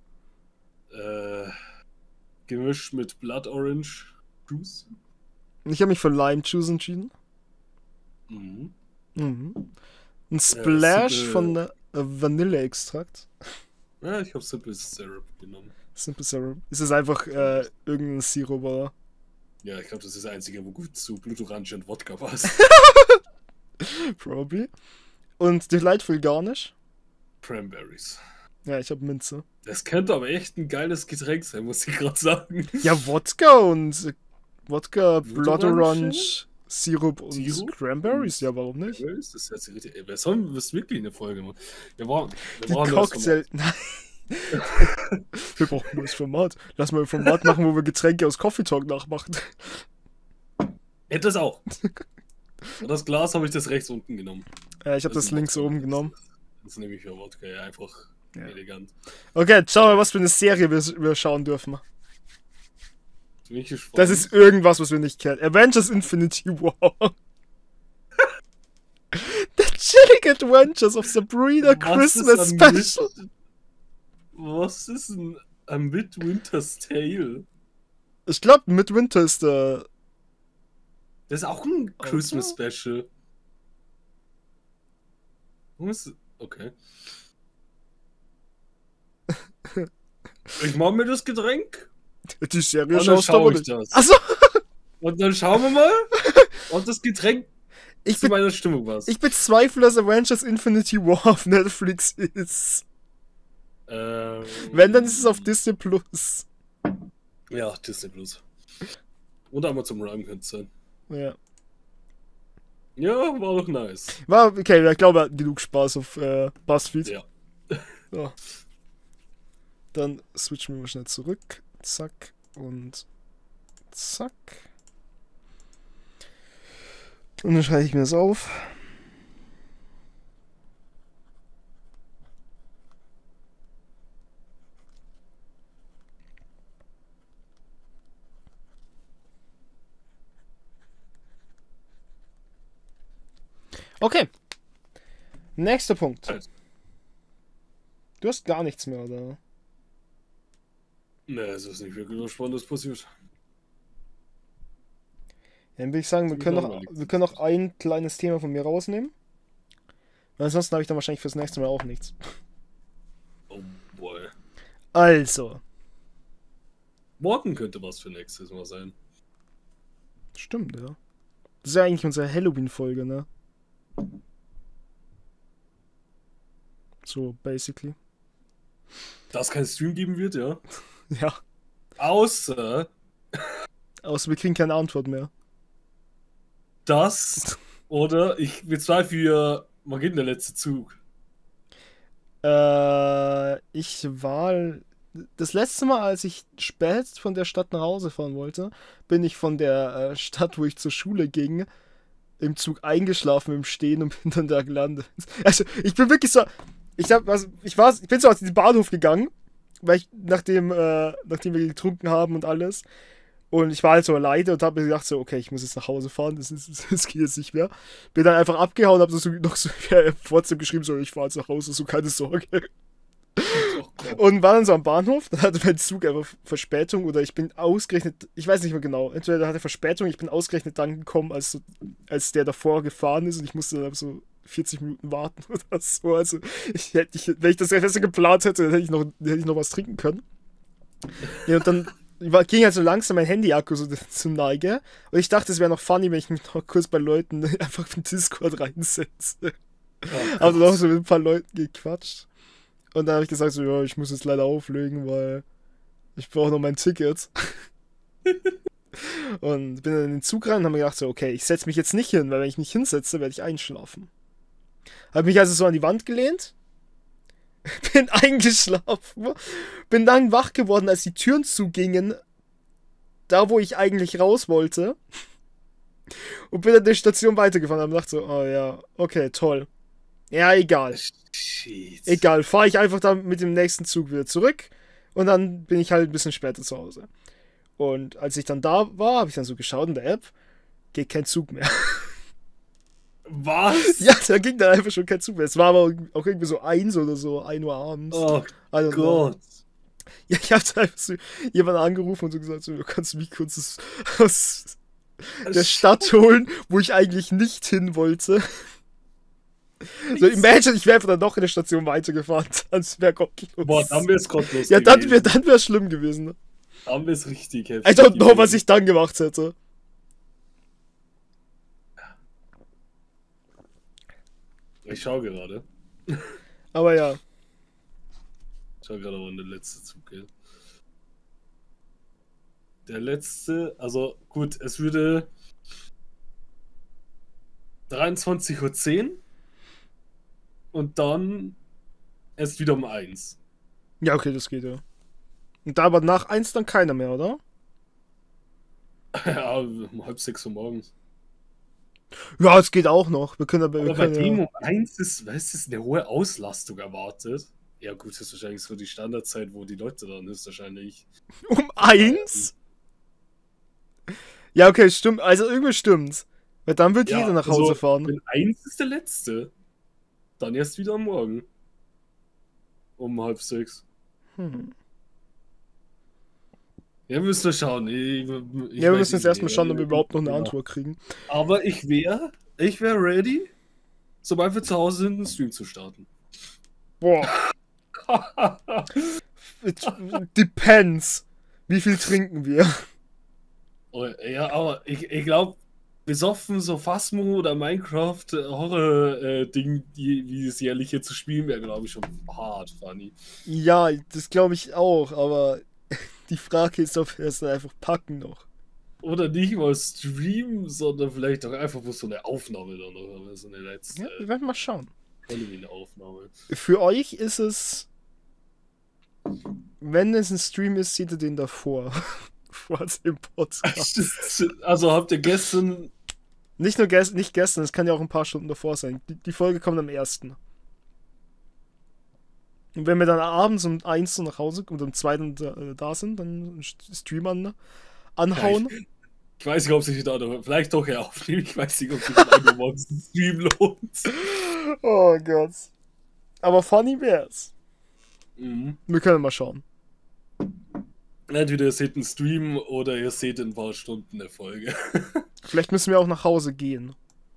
Gemischt mit Blood Orange Juice. Ich habe mich für Lime Juice entschieden. Mhm. Mhm. Ein Splash Simple- von Vanilleextrakt. Ja, ich habe Simple Syrup genommen. Simple Syrup. Ist es einfach irgendein Sirup, oder? Ja, ich glaube, das ist das einzige, wo gut zu Blutorange und Wodka passt. Probably. Und Delightful Garnish. Cranberries. Ja, ich habe Minze. Das könnte aber echt ein geiles Getränk sein, muss ich gerade sagen. Ja, Wodka und Wodka, Blood Blutorange? Orange, Sirup und Sirup? Cranberries. Ja, warum nicht? Cranberries? Das hört sich richtig. Ey, wir sollen das wirklich eine Folge machen. Wir brauchen Die das Cocktail. Nein. Wir brauchen nur das Format. Lass mal ein Format machen, wo wir Getränke aus Coffee Talk nachmachen. Ja, das auch. Und das Glas habe ich das rechts unten genommen. Ja, ich habe das ist links Wodka. oben genommen. Das nehme ich für Wodka, ja, einfach elegant. Okay, schauen wir, was für eine Serie wir schauen dürfen. Bin ich gespannt. Das ist irgendwas, was wir nicht kennen. Avengers Infinity War. The Chilling Adventures of Sabrina Christmas Special. Was ist ein Midwinter's Tale? Ich glaube, Midwinter ist der. Das ist auch ein Christmas Special. Okay. Ich mache mir das Getränk. Die Serie Und dann schaust du aber schaue ich nicht. das. Achso! Und dann schauen wir mal, ob das Getränk zu meiner Stimmung passt. Ich bezweifle, dass Avengers Infinity War auf Netflix ist. Wenn, dann ist es auf Disney Plus. Ja, Disney Plus. Und Amazon Prime könnte es sein. Ja. Ja, war doch nice. War, okay, ich glaube, er hat genug Spaß auf BuzzFeed. Ja. So. Dann switchen wir mal schnell zurück. Zack und zack. Und dann schreibe ich mir das auf. Okay. Nächster Punkt. Also. Du hast gar nichts mehr, oder? Ne, es ist nicht wirklich was Spannendes passiert. Dann würde ich sagen, wir können noch ein kleines Thema von mir rausnehmen. Weil ansonsten habe ich dann wahrscheinlich fürs nächste Mal auch nichts. Oh boy. Also. Morgen könnte was für nächstes Mal sein. Stimmt, ja. Das ist ja eigentlich unsere Halloween-Folge, ne? So, basically. Dass es keinen Stream geben wird, ja. Ja. Außer Außer wir kriegen keine Antwort mehr. das oder ich bezweifle ja, wann geht denn der letzte Zug? Ich war. Das letzte Mal, als ich spät von der Stadt nach Hause fahren wollte, bin ich von der Stadt, wo ich zur Schule ging, im Zug eingeschlafen im Stehen und bin dann da gelandet. Also, ich bin wirklich so. Ich bin so aus diesem Bahnhof gegangen, weil nachdem wir getrunken haben und alles. Und ich war halt so alleine und habe mir gedacht, so, okay, ich muss jetzt nach Hause fahren, das geht jetzt nicht mehr. Bin dann einfach abgehauen, habe noch so WhatsApp geschrieben, so, ich fahre jetzt nach Hause, so keine Sorge. Und war dann so am Bahnhof, dann hatte mein Zug einfach Verspätung oder ich bin ausgerechnet, ich weiß nicht mehr genau, entweder hatte Verspätung, ich bin ausgerechnet dann gekommen, als der davor gefahren ist und ich musste dann so 40 Minuten warten oder so. Also, wenn ich das besser geplant hätte, dann hätte ich noch was trinken können. Ja, und dann ging halt so langsam mein Handy-Akku so zum Neige. Und ich dachte, es wäre noch funny, wenn ich mich noch kurz bei Leuten einfach in Discord reinsetze. Hab dann auch so mit ein paar Leuten gequatscht. Und dann habe ich gesagt, so, ja, ich muss jetzt leider auflegen, weil ich brauche noch mein Ticket. Und bin dann in den Zug rein und habe mir gedacht, so, okay, ich setze mich jetzt nicht hin, weil wenn ich mich hinsetze, werde ich einschlafen. Habe mich also so an die Wand gelehnt, bin eingeschlafen, bin dann wach geworden, als die Türen zugingen, da wo ich eigentlich raus wollte, und bin an der Station weitergefahren und habe gedacht so, oh ja, okay, toll. Ja, egal. Shit. Egal, fahre ich einfach dann mit dem nächsten Zug wieder zurück und dann bin ich halt ein bisschen später zu Hause. Und als ich dann da war, habe ich dann so geschaut in der App, geht kein Zug mehr. Was? Ja, da ging dann einfach schon kein Zug mehr. Es war aber auch irgendwie so 1 oder so, 1 Uhr abends. Oh Gott. Ja, ich hab da einfach so jemanden angerufen und so gesagt, so, du kannst mich kurz aus der Stadt holen, wo ich eigentlich nicht hin wollte. So, imagine, ich wäre einfach dann noch in der Station weitergefahren. Das wäre gottlos. Boah, dann wäre es gottlos. Ja, dann wäre es schlimm gewesen. Ne? Dann wäre es richtig heftig. I don't know, was ich dann gemacht hätte. Ich schau gerade. Aber ja. Ich schau gerade, wann der letzte Zug geht. Der letzte, also gut, es würde 23:10 Uhr und dann erst wieder um 1. Ja, okay, das geht ja. Und da aber nach 1 dann keiner mehr, oder? Ja, um 5:30 Uhr morgens. Ja, es geht auch noch. Wir können aber bei dem um 1 ist, weißt du, ist eine hohe Auslastung erwartet. Ja gut, das ist wahrscheinlich so die Standardzeit, wo die Leute dann ist, wahrscheinlich. Um 1? Ja, okay, stimmt. Also irgendwie stimmt's. Weil dann wird jeder nach Hause fahren. Wenn 1 ist der letzte. Dann erst wieder am Morgen. Um 5:30. Ja, müssen wir schauen. Wir müssen jetzt erstmal schauen, ob wir überhaupt noch eine Antwort kriegen. Aber ich wäre ready, sobald wir zu Hause sind, einen Stream zu starten. Boah. It depends. Wie viel trinken wir? Ja, aber ich glaube, besoffen so Phasmo oder Minecraft Horror-Ding, wie das jährliche zu spielen, wäre, glaube ich, schon hart funny. Ja, das glaube ich auch, aber die Frage ist, ob wir es dann einfach packen noch. Oder nicht mal streamen, sondern vielleicht auch einfach bloß so eine Aufnahme dann noch, aber so eine letzte. Ja, wir werden mal schauen. Halloween-Aufnahme. Für euch ist es, wenn es ein Stream ist, seht ihr den davor. Vor dem Podcast. Also habt ihr gestern... Nicht gestern, es kann ja auch ein paar Stunden davor sein. Die Folge kommt am 1. Und wenn wir dann abends um 1 so nach Hause und um 2 da sind, dann Stream anhauen. Ich weiß nicht, ob sich da vielleicht doch ja aufnehmen. Ich weiß nicht, ob sich das morgens ein Stream lohnt. Oh Gott. Aber funny wär's. Mhm. Wir können mal schauen. Entweder ihr seht einen Stream oder ihr seht in ein paar Stunden eine Folge. Vielleicht müssen wir auch nach Hause gehen.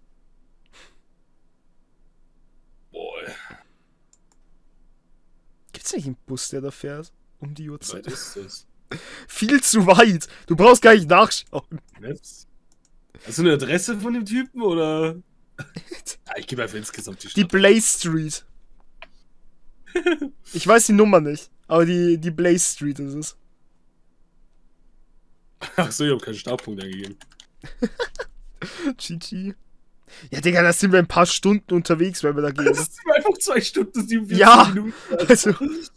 Boah, Gibt's nicht einen Bus, der da fährt? Um die wie Uhrzeit? weit ist das? Viel zu weit. Du brauchst gar nicht nachschauen. Maps? Hast du eine Adresse von dem Typen oder? Ich gebe einfach insgesamt die Die Stadt. Blaze Street. Ich weiß die Nummer nicht, aber die Blaze Street ist es. Achso, ich habe keinen Startpunkt eingegeben. GG. Ja, Digga, da sind wir ein paar Stunden unterwegs, wenn wir da gehen. Das sind einfach 2 Stunden, 47 Ja, Minuten. also,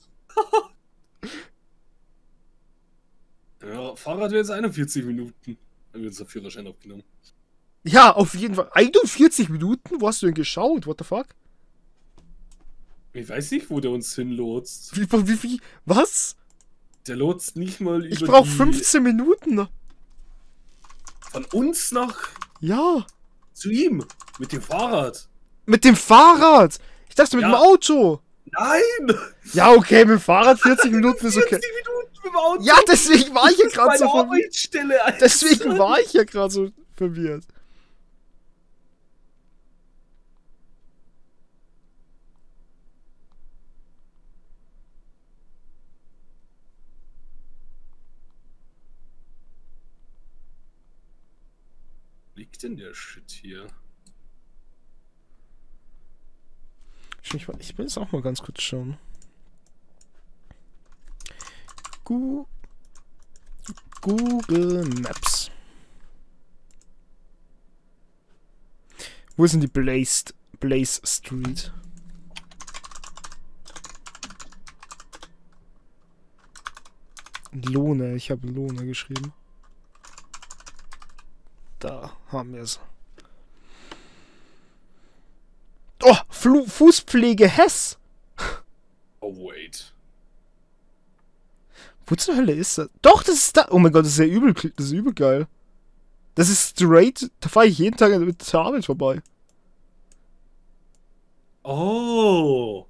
Ja, Fahrrad wäre jetzt 41 Minuten. Haben wir uns den Führerschein abgenommen. ja, auf jeden Fall. 41 Minuten? Wo hast du denn geschaut? What the fuck? Ich weiß nicht, wo der uns hinlotst. Wie, was? Der lotst nicht mal über Ich brauch die... 15 Minuten. Von uns nach Ja. zu ihm. Mit dem Fahrrad. Mit dem Fahrrad. Ich dachte mit Ja. dem Auto. Nein! Ja, okay, mit dem Fahrrad 40 Minuten ist 40 okay. Minuten mit dem Auto. Ja, deswegen war ich ja Das ist gerade so meine verwirrt. Arbeitsstelle, Alter. Deswegen war ich ja gerade so verwirrt. Liegt denn der Shit hier? Ich will jetzt auch mal ganz kurz schauen. Google Maps. Wo ist denn die Blaze Street? Lohne, ich habe Lohne geschrieben. Da haben wir es. Oh, Fußpflege Hess. Oh, wait. Wo zur Hölle ist das? Doch, das ist da. Oh mein Gott, das ist ja übel, das ist übel geil. Das ist straight, da fahre ich jeden Tag mit der Arbeit vorbei. Oh.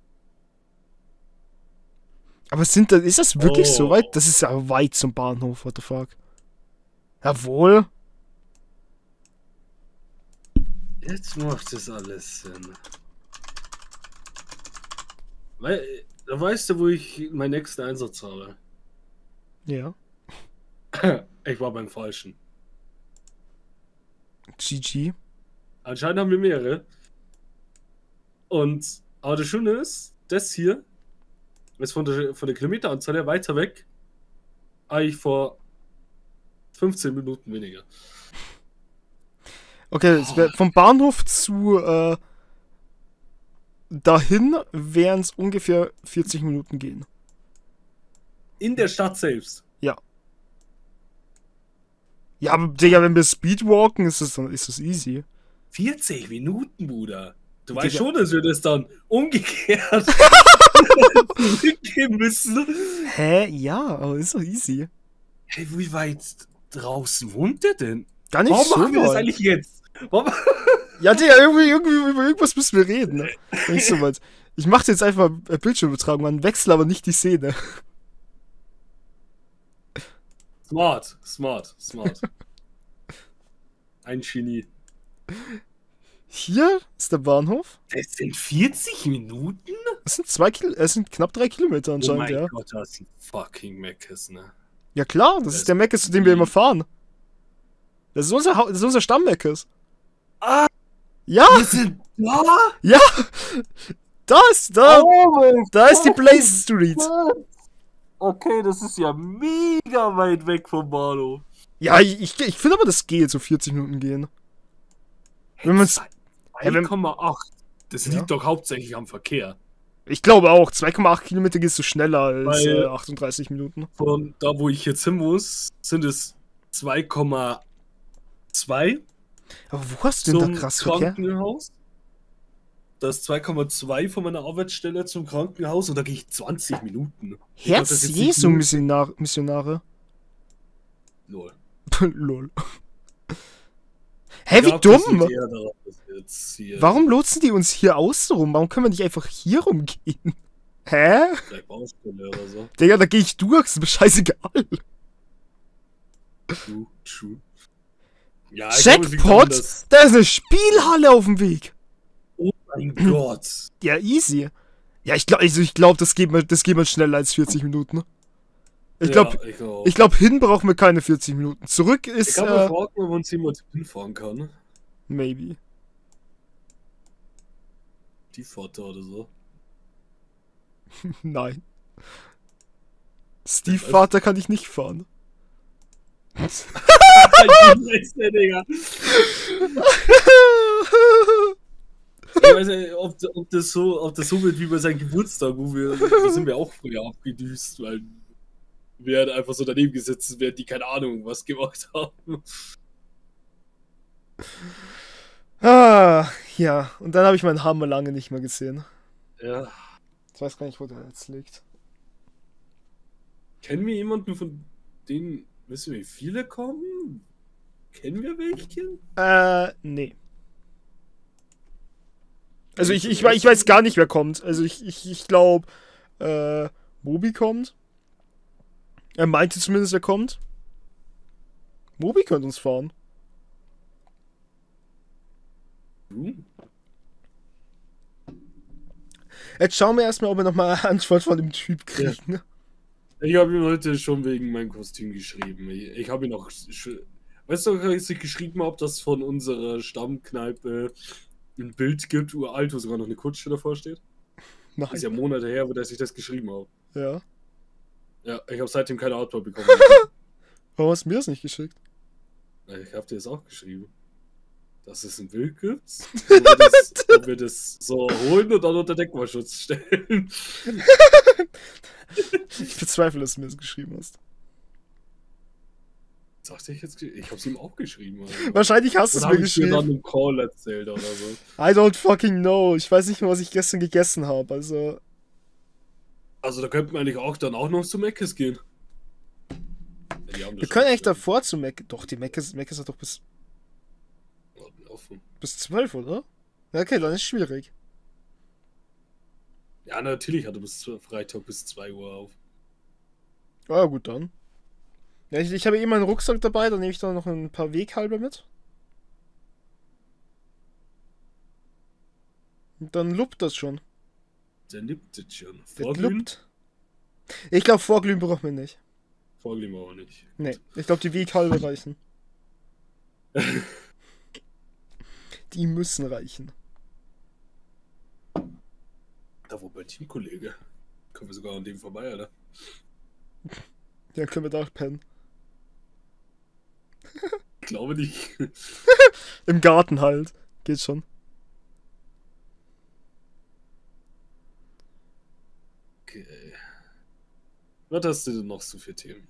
Aber ist das wirklich so Oh. weit? Das ist ja weit zum Bahnhof, what the fuck. Jawohl. Jetzt macht das alles Sinn. Weil, da weißt du, wo ich meinen nächsten Einsatz habe. Ja. Ich war beim Falschen. GG. Anscheinend haben wir mehrere. Und, aber das Schöne ist, das hier ist von der Kilometeranzahl her weiter weg. Eigentlich vor 15 Minuten weniger. Okay, vom Bahnhof zu dahin wären es ungefähr 40 Minuten gehen. In der Stadt selbst. Ja. Ja, aber Digga, wenn wir Speedwalken, ist das easy. 40 Minuten, Bruder. Du Digga. weißt schon, dass wir das dann umgekehrt zurückgehen müssen. Hä? Ja, aber ist doch easy. Hey, wie weit draußen wohnt der denn? Gar nicht Warum so machen wir das weit. eigentlich jetzt? Warum? Ja, Digga, irgendwie über irgendwas müssen wir reden. Ne? Nicht so weit. Ich mache jetzt einfach Bildschirmübertragung, man wechsel aber nicht die Szene. Smart. Ein Genie. Hier ist der Bahnhof. Das sind 40 Minuten? Es sind knapp 3 Kilometer Oh anscheinend, mein ja. Gott, das ist ein fucking Meckes, ne? Ja klar, das ist der Meckes, zu dem wir immer fahren. Das ist unser Stammmeckes. Ah! Ja, Wir sind da? ja. Da ist die Gott. Blaze Street. Okay, das ist ja mega weit weg vom Bahnhof. Ja, ich finde aber, das geht, so 40 Minuten gehen. Wenn man's- Ja, wenn- 2,8. Das Ja. liegt doch hauptsächlich am Verkehr. Ich glaube auch, 2,8 Kilometer gehst du schneller als Weil- 38 Minuten. Von da, wo ich jetzt hin muss, sind es 2,2 Aber wo hast du denn zum da krass Verkehr? Krankenhaus. Das ist 2,2 von meiner Arbeitsstelle zum Krankenhaus und da gehe ich 20 Minuten. Ich glaub, Herz das ist jetzt Jesu nicht Missionare. Lol. Lol. Hä, wie dumm! Warum lotsen die uns hier außen rum? Warum können wir nicht einfach hier rumgehen? Hä? Vielleicht Baustelle oder so. Digga, da gehe ich durch, ist mir scheißegal. True. Ja, Jackpot? Da ist eine Spielhalle auf dem Weg. Oh mein Gott. Ja, easy. Ja, ich glaube, das geht mal schneller als 40 Minuten. Ich glaube, hin brauchen wir keine 40 Minuten. Zurück ist. Ich kann mal fragen, ob uns jemand hinfahren kann. Maybe. Die Pforte oder so. Nein. Steve Vater kann ich nicht fahren. Digga. Ich weiß nicht, ob das so wird wie bei seinem Geburtstag, da sind wir auch früher abgedüst, weil wir halt einfach so daneben gesetzt werden, die keine Ahnung was gemacht haben. Ja, und dann habe ich meinen Hammer lange nicht mehr gesehen. Ja. Ich weiß gar nicht, wo der jetzt liegt. Kennen wir jemanden von denen, wissen wir, wie viele kommen? Kennen wir welche? Nee. Also ich weiß gar nicht, wer kommt. Also ich glaube, Mobi kommt. Er meinte zumindest, er kommt. Mobi könnte uns fahren. Jetzt schauen wir erstmal, ob wir nochmal eine Antwort von dem Typ kriegen. Ja. Ich habe ihm heute schon wegen meinem Kostüm geschrieben. Ich habe ihn noch. Weißt du, als ich geschrieben habe, dass von unserer Stammkneipe ein Bild gibt, uralt, wo sogar noch eine Kutsche davor steht? Nein. Das ist ja Monate her, dass ich das geschrieben habe. Ja. Ja, ich habe seitdem keine Antwort bekommen. Warum hast du mir das nicht geschickt? Ich habe dir das auch geschrieben. Dass es ein Bild gibt, ob wir das so holen und dann unter Denkmalschutz stellen. Ich bezweifle, dass du mir das geschrieben hast. Sagte ich jetzt? Ich hab's ihm auch geschrieben. Also. Wahrscheinlich hast du es mir geschrieben. Oder habe ich dir dann im Call erzählt oder so. I don't fucking know. Ich weiß nicht mehr, was ich gestern gegessen habe. Also da könnten wir eigentlich auch dann auch noch zu Meckes gehen. Ja, wir können eigentlich davor zu Meckes. Doch, die Meckes hat doch bis 12, oder? Ja, okay, dann ist schwierig. Ja, natürlich hat er bis Freitag bis 2 Uhr auf. Ah, gut, dann. Ja, ich habe eh meinen Rucksack dabei, dann nehme ich da noch ein paar Weghalber mit. Und dann luppt das schon. Der luppt das schon. Vorglühen? Ich glaube, Vorglühen brauchen wir nicht. Vorglühen wir auch nicht. Nee, ich glaube, die Weghalber reichen. Die müssen reichen. Da wo mein Teamkollege. Können wir sogar an dem vorbei, Alter. Ja, können wir da auch pennen. Ich glaube nicht. Im Garten halt. Geht schon. Okay. Was hast du denn noch so für Themen?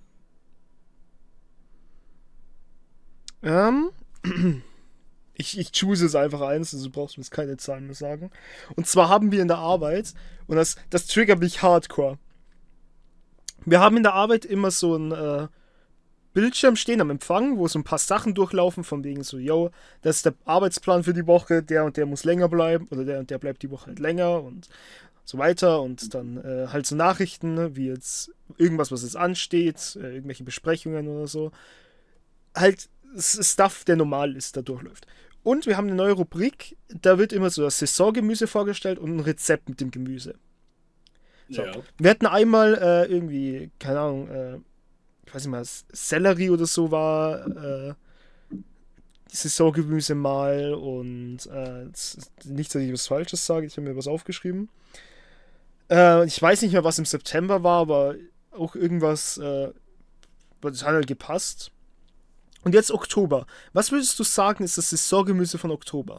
Ich choose es einfach eins, also du brauchst mir jetzt keine Zahlen mehr sagen. Und zwar haben wir in der Arbeit, und das triggert mich hardcore. Wir haben in der Arbeit immer so ein Bildschirm stehen am Empfang, wo so ein paar Sachen durchlaufen, von wegen so, yo, das ist der Arbeitsplan für die Woche, der und der muss länger bleiben, oder der und der bleibt die Woche halt länger und so weiter. Und dann halt so Nachrichten, wie jetzt irgendwas, was jetzt ansteht, irgendwelche Besprechungen oder so. Halt Stuff, der normal ist, da durchläuft. Und wir haben eine neue Rubrik, da wird immer so das Saisongemüse vorgestellt und ein Rezept mit dem Gemüse. So. Ja. Wir hatten einmal irgendwie, keine Ahnung, ich weiß nicht mal, Sellerie oder so war Saisongemüse mal und nicht, dass ich was Falsches sage, ich habe mir was aufgeschrieben. Ich weiß nicht mehr, was im September war, aber auch irgendwas, das hat halt gepasst. Und jetzt Oktober. Was würdest du sagen, ist das Saisongemüse von Oktober?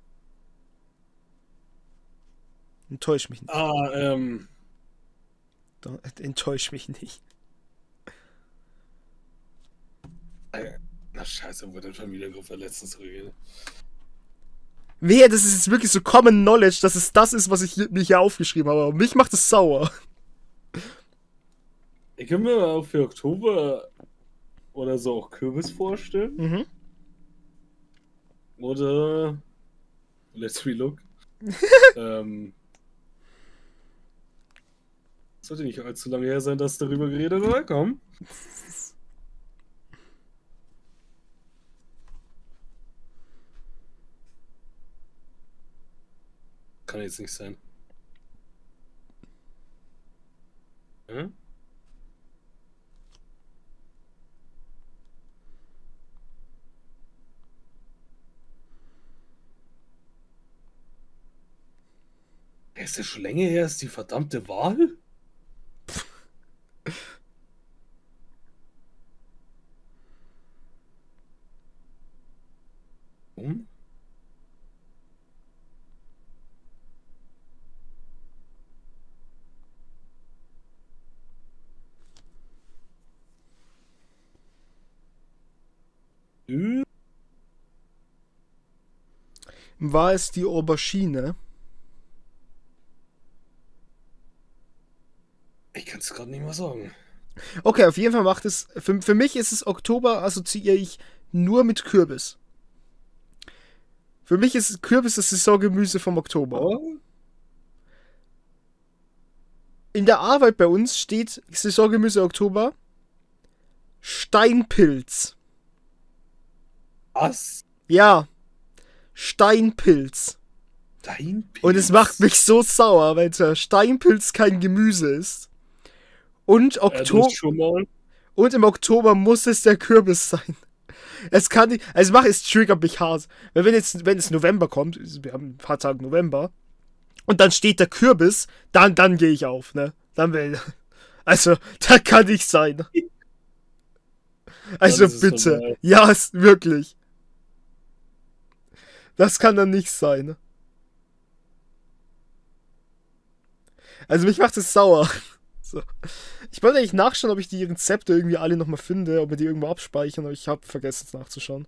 Enttäusch mich nicht. Enttäusch mich nicht. Na scheiße, wurde in Familiengruppe letztens rüber. Wehe, das ist jetzt wirklich so Common Knowledge, dass es das ist, was ich mir hier aufgeschrieben habe. Aber mich macht es sauer. Ich kann mir auch für Oktober oder so auch Kürbis vorstellen. Mhm. Oder Let's Relook. Sollte nicht allzu lange her sein, dass darüber geredet wurde. Komm. Kann jetzt nicht sein. Hm? Ist das schon länger her? Ist die verdammte Wahl? Hm? War es die Aubergine? Ich kann es gerade nicht mal sagen. Okay, auf jeden Fall macht es. Für mich ist es Oktober, assoziiere ich nur mit Kürbis. Für mich ist Kürbis das Saisongemüse vom Oktober. Oh? In der Arbeit bei uns steht Saisongemüse Oktober Steinpilz. Was? Ja, Steinpilz. Dein Pilz? Und es macht mich so sauer, weil der Steinpilz kein Gemüse ist. Und, Das schon mal. und im Oktober muss es der Kürbis sein. Es kann nicht. Also es triggert mich hart. Weil wenn es November kommt, wir haben ein paar Tage November, und dann steht der Kürbis, dann gehe ich auf, ne? Also, das kann nicht sein. Also Dann ist es bitte. vorbei. Ja, wirklich. Das kann dann nicht sein. Also mich macht es sauer. So. Ich wollte eigentlich nachschauen, ob ich die Rezepte irgendwie alle nochmal finde, ob wir die irgendwo abspeichern, aber ich habe vergessen es nachzuschauen.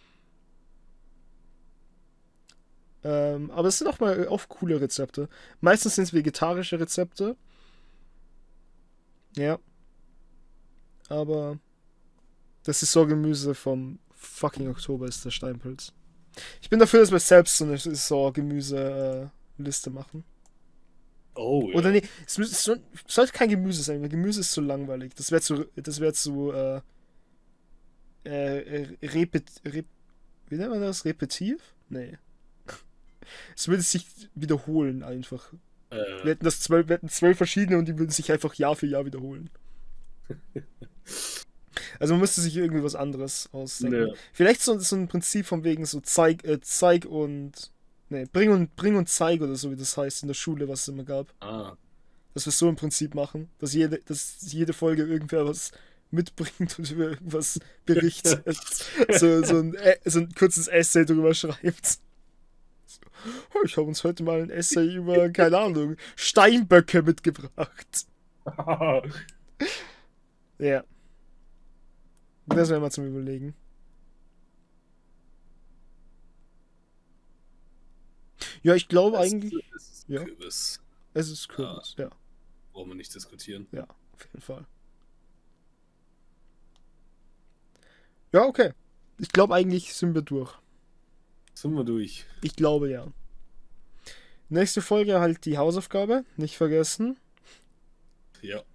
Aber es sind auch mal oft coole Rezepte. Meistens sind es vegetarische Rezepte. Ja. Aber das Saisongemüse vom fucking Oktober ist der Steinpilz. Ich bin dafür, dass wir selbst so eine Saisongemüse-Liste machen. Oh, ja. Oder nee, es sollte kein Gemüse sein, weil Gemüse ist zu langweilig. Das wäre wie nennt man das? Repetitiv? Nee. Es würde sich wiederholen einfach. Wir hätten 12 verschiedene und die würden sich einfach Jahr für Jahr wiederholen. Also man müsste sich irgendwie was anderes ausdenken. Ja. Vielleicht so ein Prinzip von wegen so Zeig und. Nee, bring und zeig oder so, wie das heißt in der Schule, was es immer gab. Ah. Dass wir es so im Prinzip machen. Dass jede Folge irgendwer was mitbringt und über irgendwas berichtet. so ein kurzes Essay drüber schreibt. So, oh, ich habe uns heute mal ein Essay über, keine Ahnung, Steinböcke mitgebracht. Ja. Das wäre mal zum Überlegen. Ja, ich glaube eigentlich. Es ist Ja. Kürbis. Es ist Kürbis, ja. Brauchen wir nicht diskutieren. Ja, auf jeden Fall. Ja, okay. Ich glaube eigentlich sind wir durch. Sind wir durch. Ich glaube ja. Nächste Folge halt die Hausaufgabe, nicht vergessen. Ja.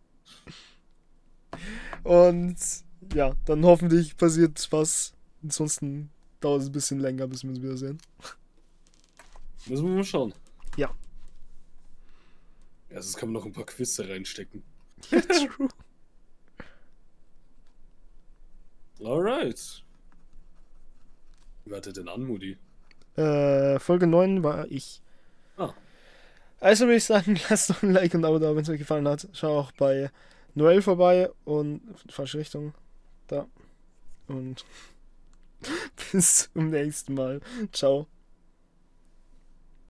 Und ja, dann hoffentlich passiert was. Ansonsten dauert es ein bisschen länger, bis wir uns wiedersehen. Müssen wir mal schauen. Ja. Erstens kann man noch ein paar Quizze reinstecken. Ja, true. Alright. Wer hatte denn an, Mutti? Folge 9 war ich. Ah. Also würde ich sagen, lasst doch ein Like und ein Abo da, wenn es euch gefallen hat. Schau auch bei Noel vorbei und falsche Richtung. Da. Und bis zum nächsten Mal. Ciao.